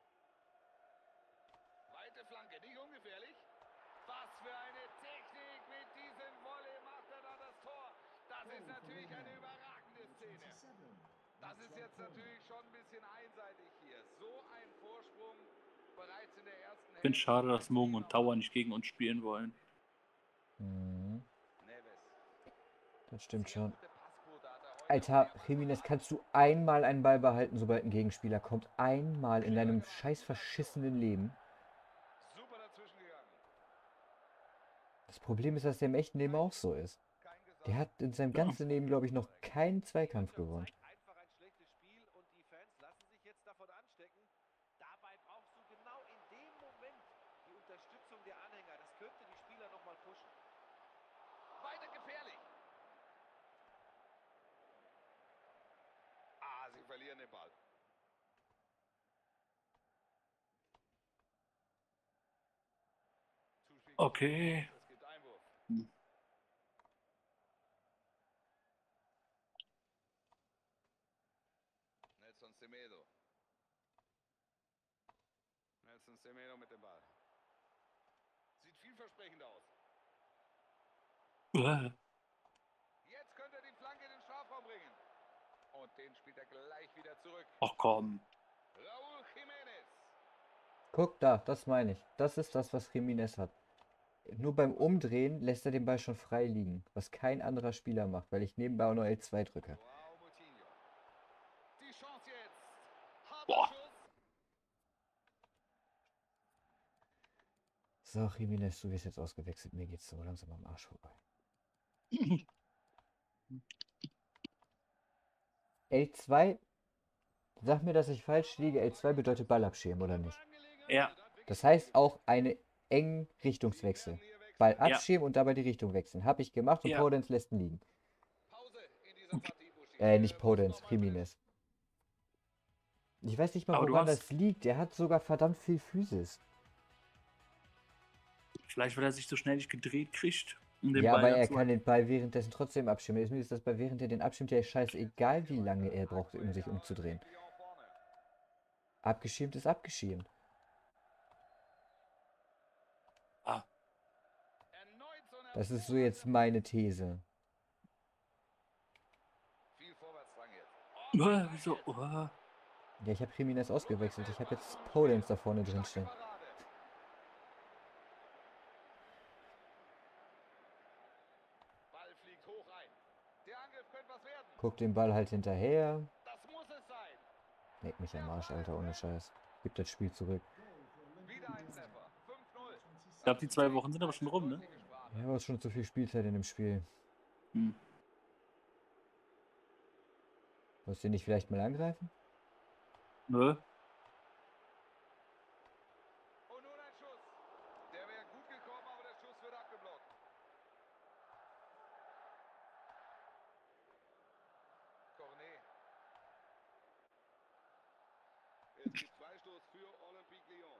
Weite Flanke, nicht ungefährlich. Was für eine Technik mit diesem Volley macht er da das Tor. Das ist natürlich eine überragende Szene. Das ist jetzt natürlich schon ein bisschen einseitig hier. So ein Vorsprung bereits in der ersten Ich finde schade, dass Mung und Tower nicht gegen uns spielen wollen. Mhm, Neves. das stimmt schon. Gute Passquote hat er heute. Alter, Jimenez, kannst du einmal einen Ball behalten, sobald ein Gegenspieler kommt? Einmal in deinem scheiß verschissenen Leben. Super dazwischen gegangen. Das Problem ist, dass der im echten Leben auch so ist. Kein Gesang. Der hat in seinem ganzen Leben, glaube ich, noch keinen Zweikampf gewonnen. Einfach ein schlechtes Spiel und die Fans lassen sich jetzt davon anstecken. Dabei brauchst du genau in dem Moment die Unterstützung der Anhänger. Das könnte die Spieler nochmal pushen. Weiter gefährlich. Ah, sie verlieren den Ball. Zuspiel. Okay. Es gibt Einwurf. Hm. Nelson Semedo. Nelson Semedo mit dem Ball. Sieht vielversprechend aus. Äh, Jetzt könnte er die Flanke in den Strafraum bringen. Und den spielt er gleich wieder zurück. Ach komm. Raúl Jiménez. Guck da, das meine ich. Das ist das, was Jiménez hat. Nur beim Umdrehen lässt er den Ball schon frei liegen, was kein anderer Spieler macht, weil ich nebenbei auch noch L zwei drücke. Joao Moutinho. Die Chance jetzt. Harter Boah. Schuss. So, Jiménez, du wirst jetzt ausgewechselt. Mir geht's so langsam am Arsch vorbei. L zwei, sag mir, dass ich falsch liege. L zwei bedeutet Ball abschirmen, oder nicht? Ja. Das heißt auch einen engen Richtungswechsel. Ball Ja. abschirmen und dabei die Richtung wechseln. Habe ich gemacht und Ja. Podence lässt ihn liegen. Pause in dieser Partie. Buschi. Äh, nicht Podence, Jiménez. Ich weiß nicht mal, Aber du woran hast- das liegt. Der hat sogar verdammt viel Physis. Vielleicht, weil er sich so schnell nicht gedreht kriegt. Um den Ja, Ball aber dann er zu- kann den Ball währenddessen trotzdem abschirmen. Mir ist das bei während er den abschirmt ja scheißegal, wie lange er braucht, um sich umzudrehen. Lyon vorne. Abgeschirmt ist abgeschirmt. Ah. Erneut so eine Das ist so jetzt meine These. Viel Vorwärtsdrang jetzt. Äh, wieso? Oh. Ja, ich habe Jiménez ausgewechselt. Ich habe jetzt Podence da vorne drin stehen. Parade. Ball fliegt hoch ein. Der Angriff könnte was werden. Guck den Ball halt hinterher. Das muss es sein. Leck mich am Arsch, Alter, ohne Scheiß. Gib das Spiel zurück. Wieder ein Treffer. fünf null. Ich glaube, die zwei Wochen sind aber schon rum, ne? Ja, aber schon zu viel Spielzeit in dem Spiel. Hm. Musst du ihn nicht vielleicht mal angreifen? Nö. Und nun ein Schuss. Der wäre gut gekommen, aber der Schuss wird abgeblockt. Cornet. Es gibt Freistoß für Olympique Lyon.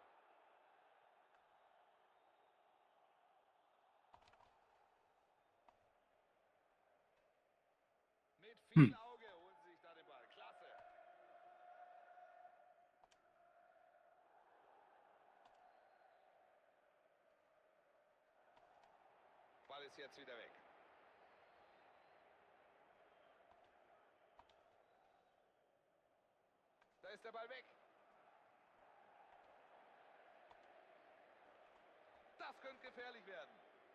Mit viel Hm. Auge holen sie sich da den Ball. Klasse. Ball ist jetzt wieder weg. Da ist der Ball weg. Das könnte gefährlich werden.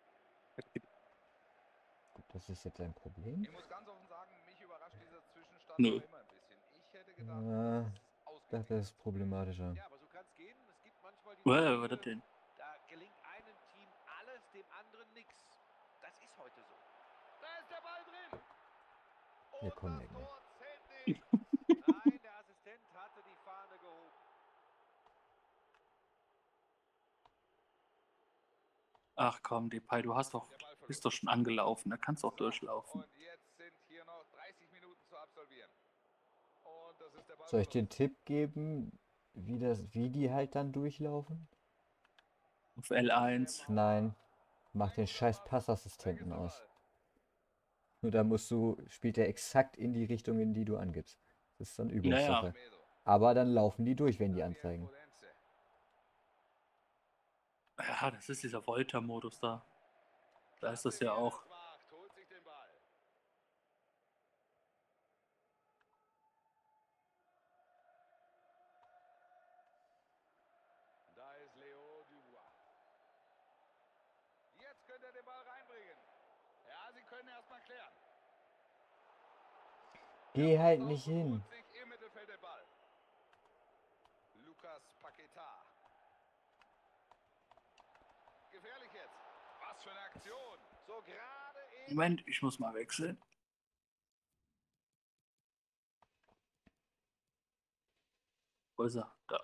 Gut, das ist jetzt ein Problem. Ich muss ganz offen sagen, mich überrascht dieser Zwischenstand Nö. noch immer ein bisschen. Ich hätte gedacht, Ja, dass es Das ausgeglichen ist problematischer. Ja, aber so kann es gehen. Es gibt manchmal die Äh, Spiele, was das denn? da gelingt einem Team alles, dem anderen nichts. Das ist heute so. Da ist der Ball drin. Ja, Und komm, das Leck, Tor zählt nicht. Nein, der Assistent hatte die Fahne gehoben. Ach komm, Depay, du hast doch, Der Ball bist doch schon angelaufen. Da kannst du auch durchlaufen. Und jetzt sind hier noch dreißig Minuten zu absolvieren. Und das ist der Ball. Soll ich den Tipp geben, wie, das, wie die halt dann durchlaufen? Auf L eins. Nein, mach den scheiß Passassistenten aus. Nur da musst du, spielt er exakt in die Richtung, in die du angibst. Das ist dann Übungssache. Aber dann laufen die durch, wenn die anzeigen. Ja, das ist dieser Volta-Modus da. Da ist das ja auch. Holt sich den Ball. Da ist Leo Dubois. Jetzt könnte er den Ball reinbringen. Ja, sie können erstmal klären. Geh halt nicht hin. Holt sich im Mittelfeld den Ball. Lucas Paquetá. Gefährlich jetzt. Was für eine Aktion. So gerade Moment, ich muss mal wechseln. Wo ist er? Da.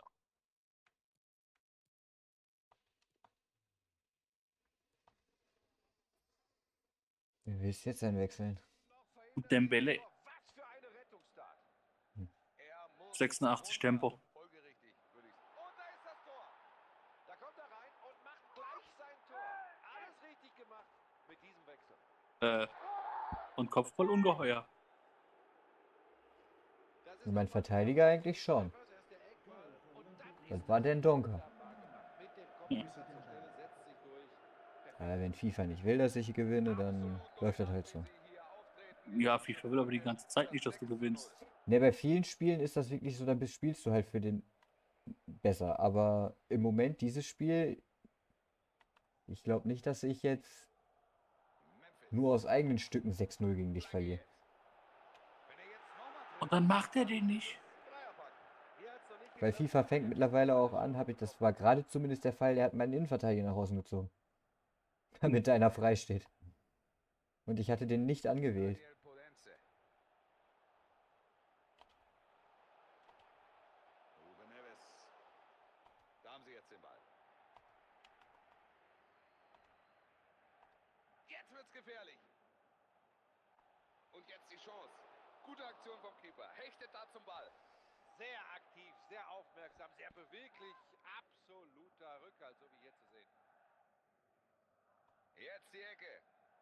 Wie willst du jetzt einwechseln? Dembele. Was für eine Rettungstat. Er muss sechsundachtzig Tempo. folgerichtig, würde ich sagen. Und da ist das Tor. Da kommt er rein und macht gleich sein Tor. Alles richtig gemacht mit diesem Wechsel. Äh, und Kopfball ungeheuer. Das ist Für meinen der Mann Verteidiger eigentlich schon. des Treffers, erst der Eckball und dann Das ist war das der Donker. mit dem Kopf Ja. bis zur Stelle, setzt sich durch. Perfekt. Ja, wenn FIFA nicht will, dass ich gewinne, dann läuft das halt so. Ja, FIFA will aber die ganze Zeit nicht, dass du gewinnst. Ne, bei vielen Spielen ist das wirklich so, dann bist- spielst du halt für den besser. Aber im Moment dieses Spiel, ich glaube nicht, dass ich jetzt nur aus eigenen Stücken sechs null gegen dich verliere. Und dann macht er den nicht. Hier hat's noch nicht Weil geklappt. FIFA fängt mittlerweile auch an, habe ich, das war gerade zumindest der Fall, der hat meinen Innenverteidiger nach außen gezogen. Damit einer frei steht. Und ich hatte den nicht angewählt. Daniel Podenze. Ruben Neves. Da haben sie jetzt den Ball. Jetzt wird's gefährlich. Und jetzt die Chance. Gute Aktion vom Keeper. Hechtet da zum Ball. Sehr aktiv, sehr aufmerksam, sehr beweglich. Absoluter Rückhalt, so wie hier zu sehen. Jetzt die Ecke.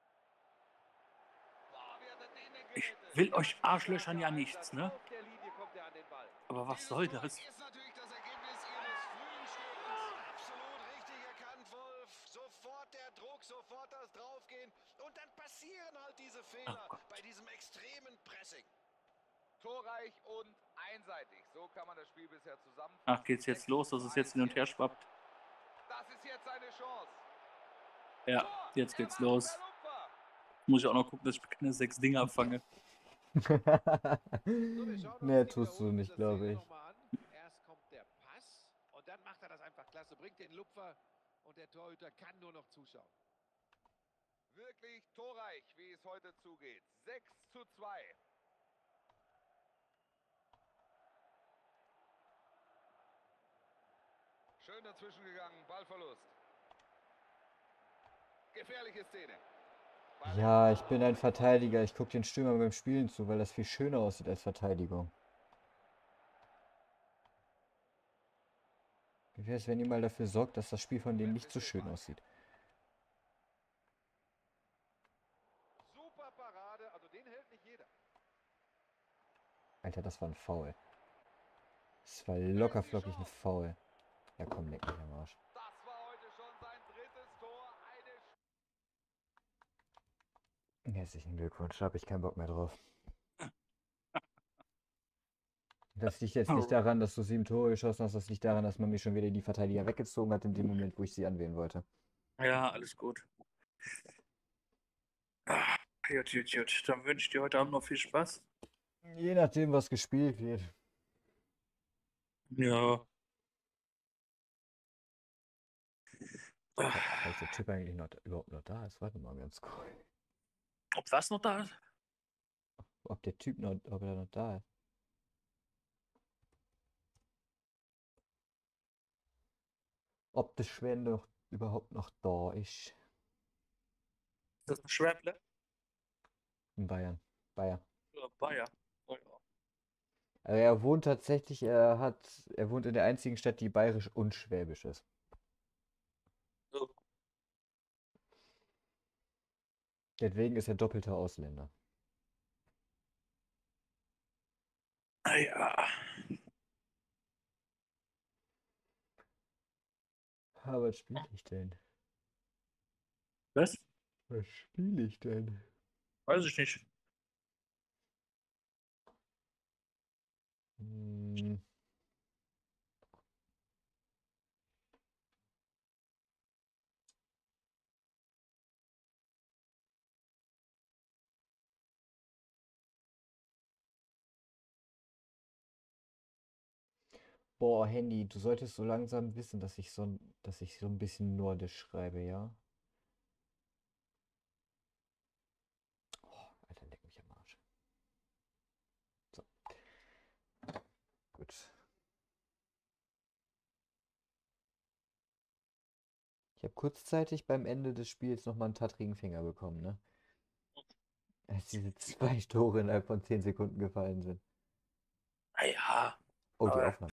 Boah, wie hat er den denn Ich gerettet? will euch Arschlöchern ja nichts, ne? Auf der Linie kommt er an den Ball. Aber was Dieses soll Tor das? ist natürlich das Ergebnis ihres frühen Stehens. Absolut richtig erkannt, Wolf. Sofort der Druck, sofort das Draufgehen. Und dann passieren halt diese Fehler Ach Gott. bei diesem extremen Pressing. Torreich und einseitig. So kann man das Spiel bisher zusammenfassen. Ach, geht's jetzt los, dass es jetzt hin und her schwappt? Das ist jetzt eine Chance. Ja, Tor! jetzt Er geht's macht los. per Lupfer. Muss ich auch noch gucken, dass ich keine sechs Dinger fange. So, wir schauen uns Ne, die tust du Wiederholung nicht, dieser glaube Szene ich. noch mal an. Erst kommt der Pass und dann macht er das einfach klasse, bringt den Lupfer und der Torhüter kann nur noch zuschauen. Wirklich torreich, wie es heute zugeht. sechs zu zwei. Schön dazwischen gegangen, Ballverlust. Gefährliche Szene. Ball Ja, ich bin ein Verteidiger. Ich gucke den Stürmer beim Spielen zu, weil das viel schöner aussieht als Verteidigung. Wie wäre es, wenn ihr mal dafür sorgt, dass das Spiel von denen nicht so schön aussieht? Super Parade, also den hält nicht jeder. Alter, das war ein Foul. Das war locker flockig ein Foul. Ja komm, leck mich am Arsch. Das war heute schon sein drittes Tor. Eine Herzlichen Glückwunsch, da habe ich keinen Bock mehr drauf. Das liegt jetzt nicht daran, dass du sieben Tore geschossen hast, das liegt daran, dass man mir schon wieder die Verteidiger weggezogen hat in dem Moment, wo ich sie anwählen wollte. Ja, alles gut. Ah, Jut, jut, jut. Dann wünsche ich dir heute Abend noch viel Spaß. Je nachdem, was gespielt wird. Ja. Ah, Falls der Typ eigentlich noch, überhaupt noch da ist, warte mal ganz kurz. ob was noch da ist? Ob der Typ noch, ob er noch da ist. Ob der Schwende noch, überhaupt noch da ist. Ist das ein Schwäble? In Bayern. Bayern. Oder Bayer? Oh, ja. Also er wohnt tatsächlich, er hat, er wohnt in der einzigen Stadt, die bayerisch und schwäbisch ist. So. Deswegen ist er doppelter Ausländer. Ah, ja. Aber was spiele ich denn? Was? Was spiele ich denn? Weiß ich nicht. Hm. Boah, Handy, du solltest so langsam wissen, dass ich so, ein- dass ich so ein bisschen Nordisch schreibe, ja? Ich habe kurzzeitig beim Ende des Spiels nochmal einen tattrigen Finger bekommen, ne? Als diese zwei Tore innerhalb von zehn Sekunden gefallen sind. Naja, Oh, die Aber- Aufnahme.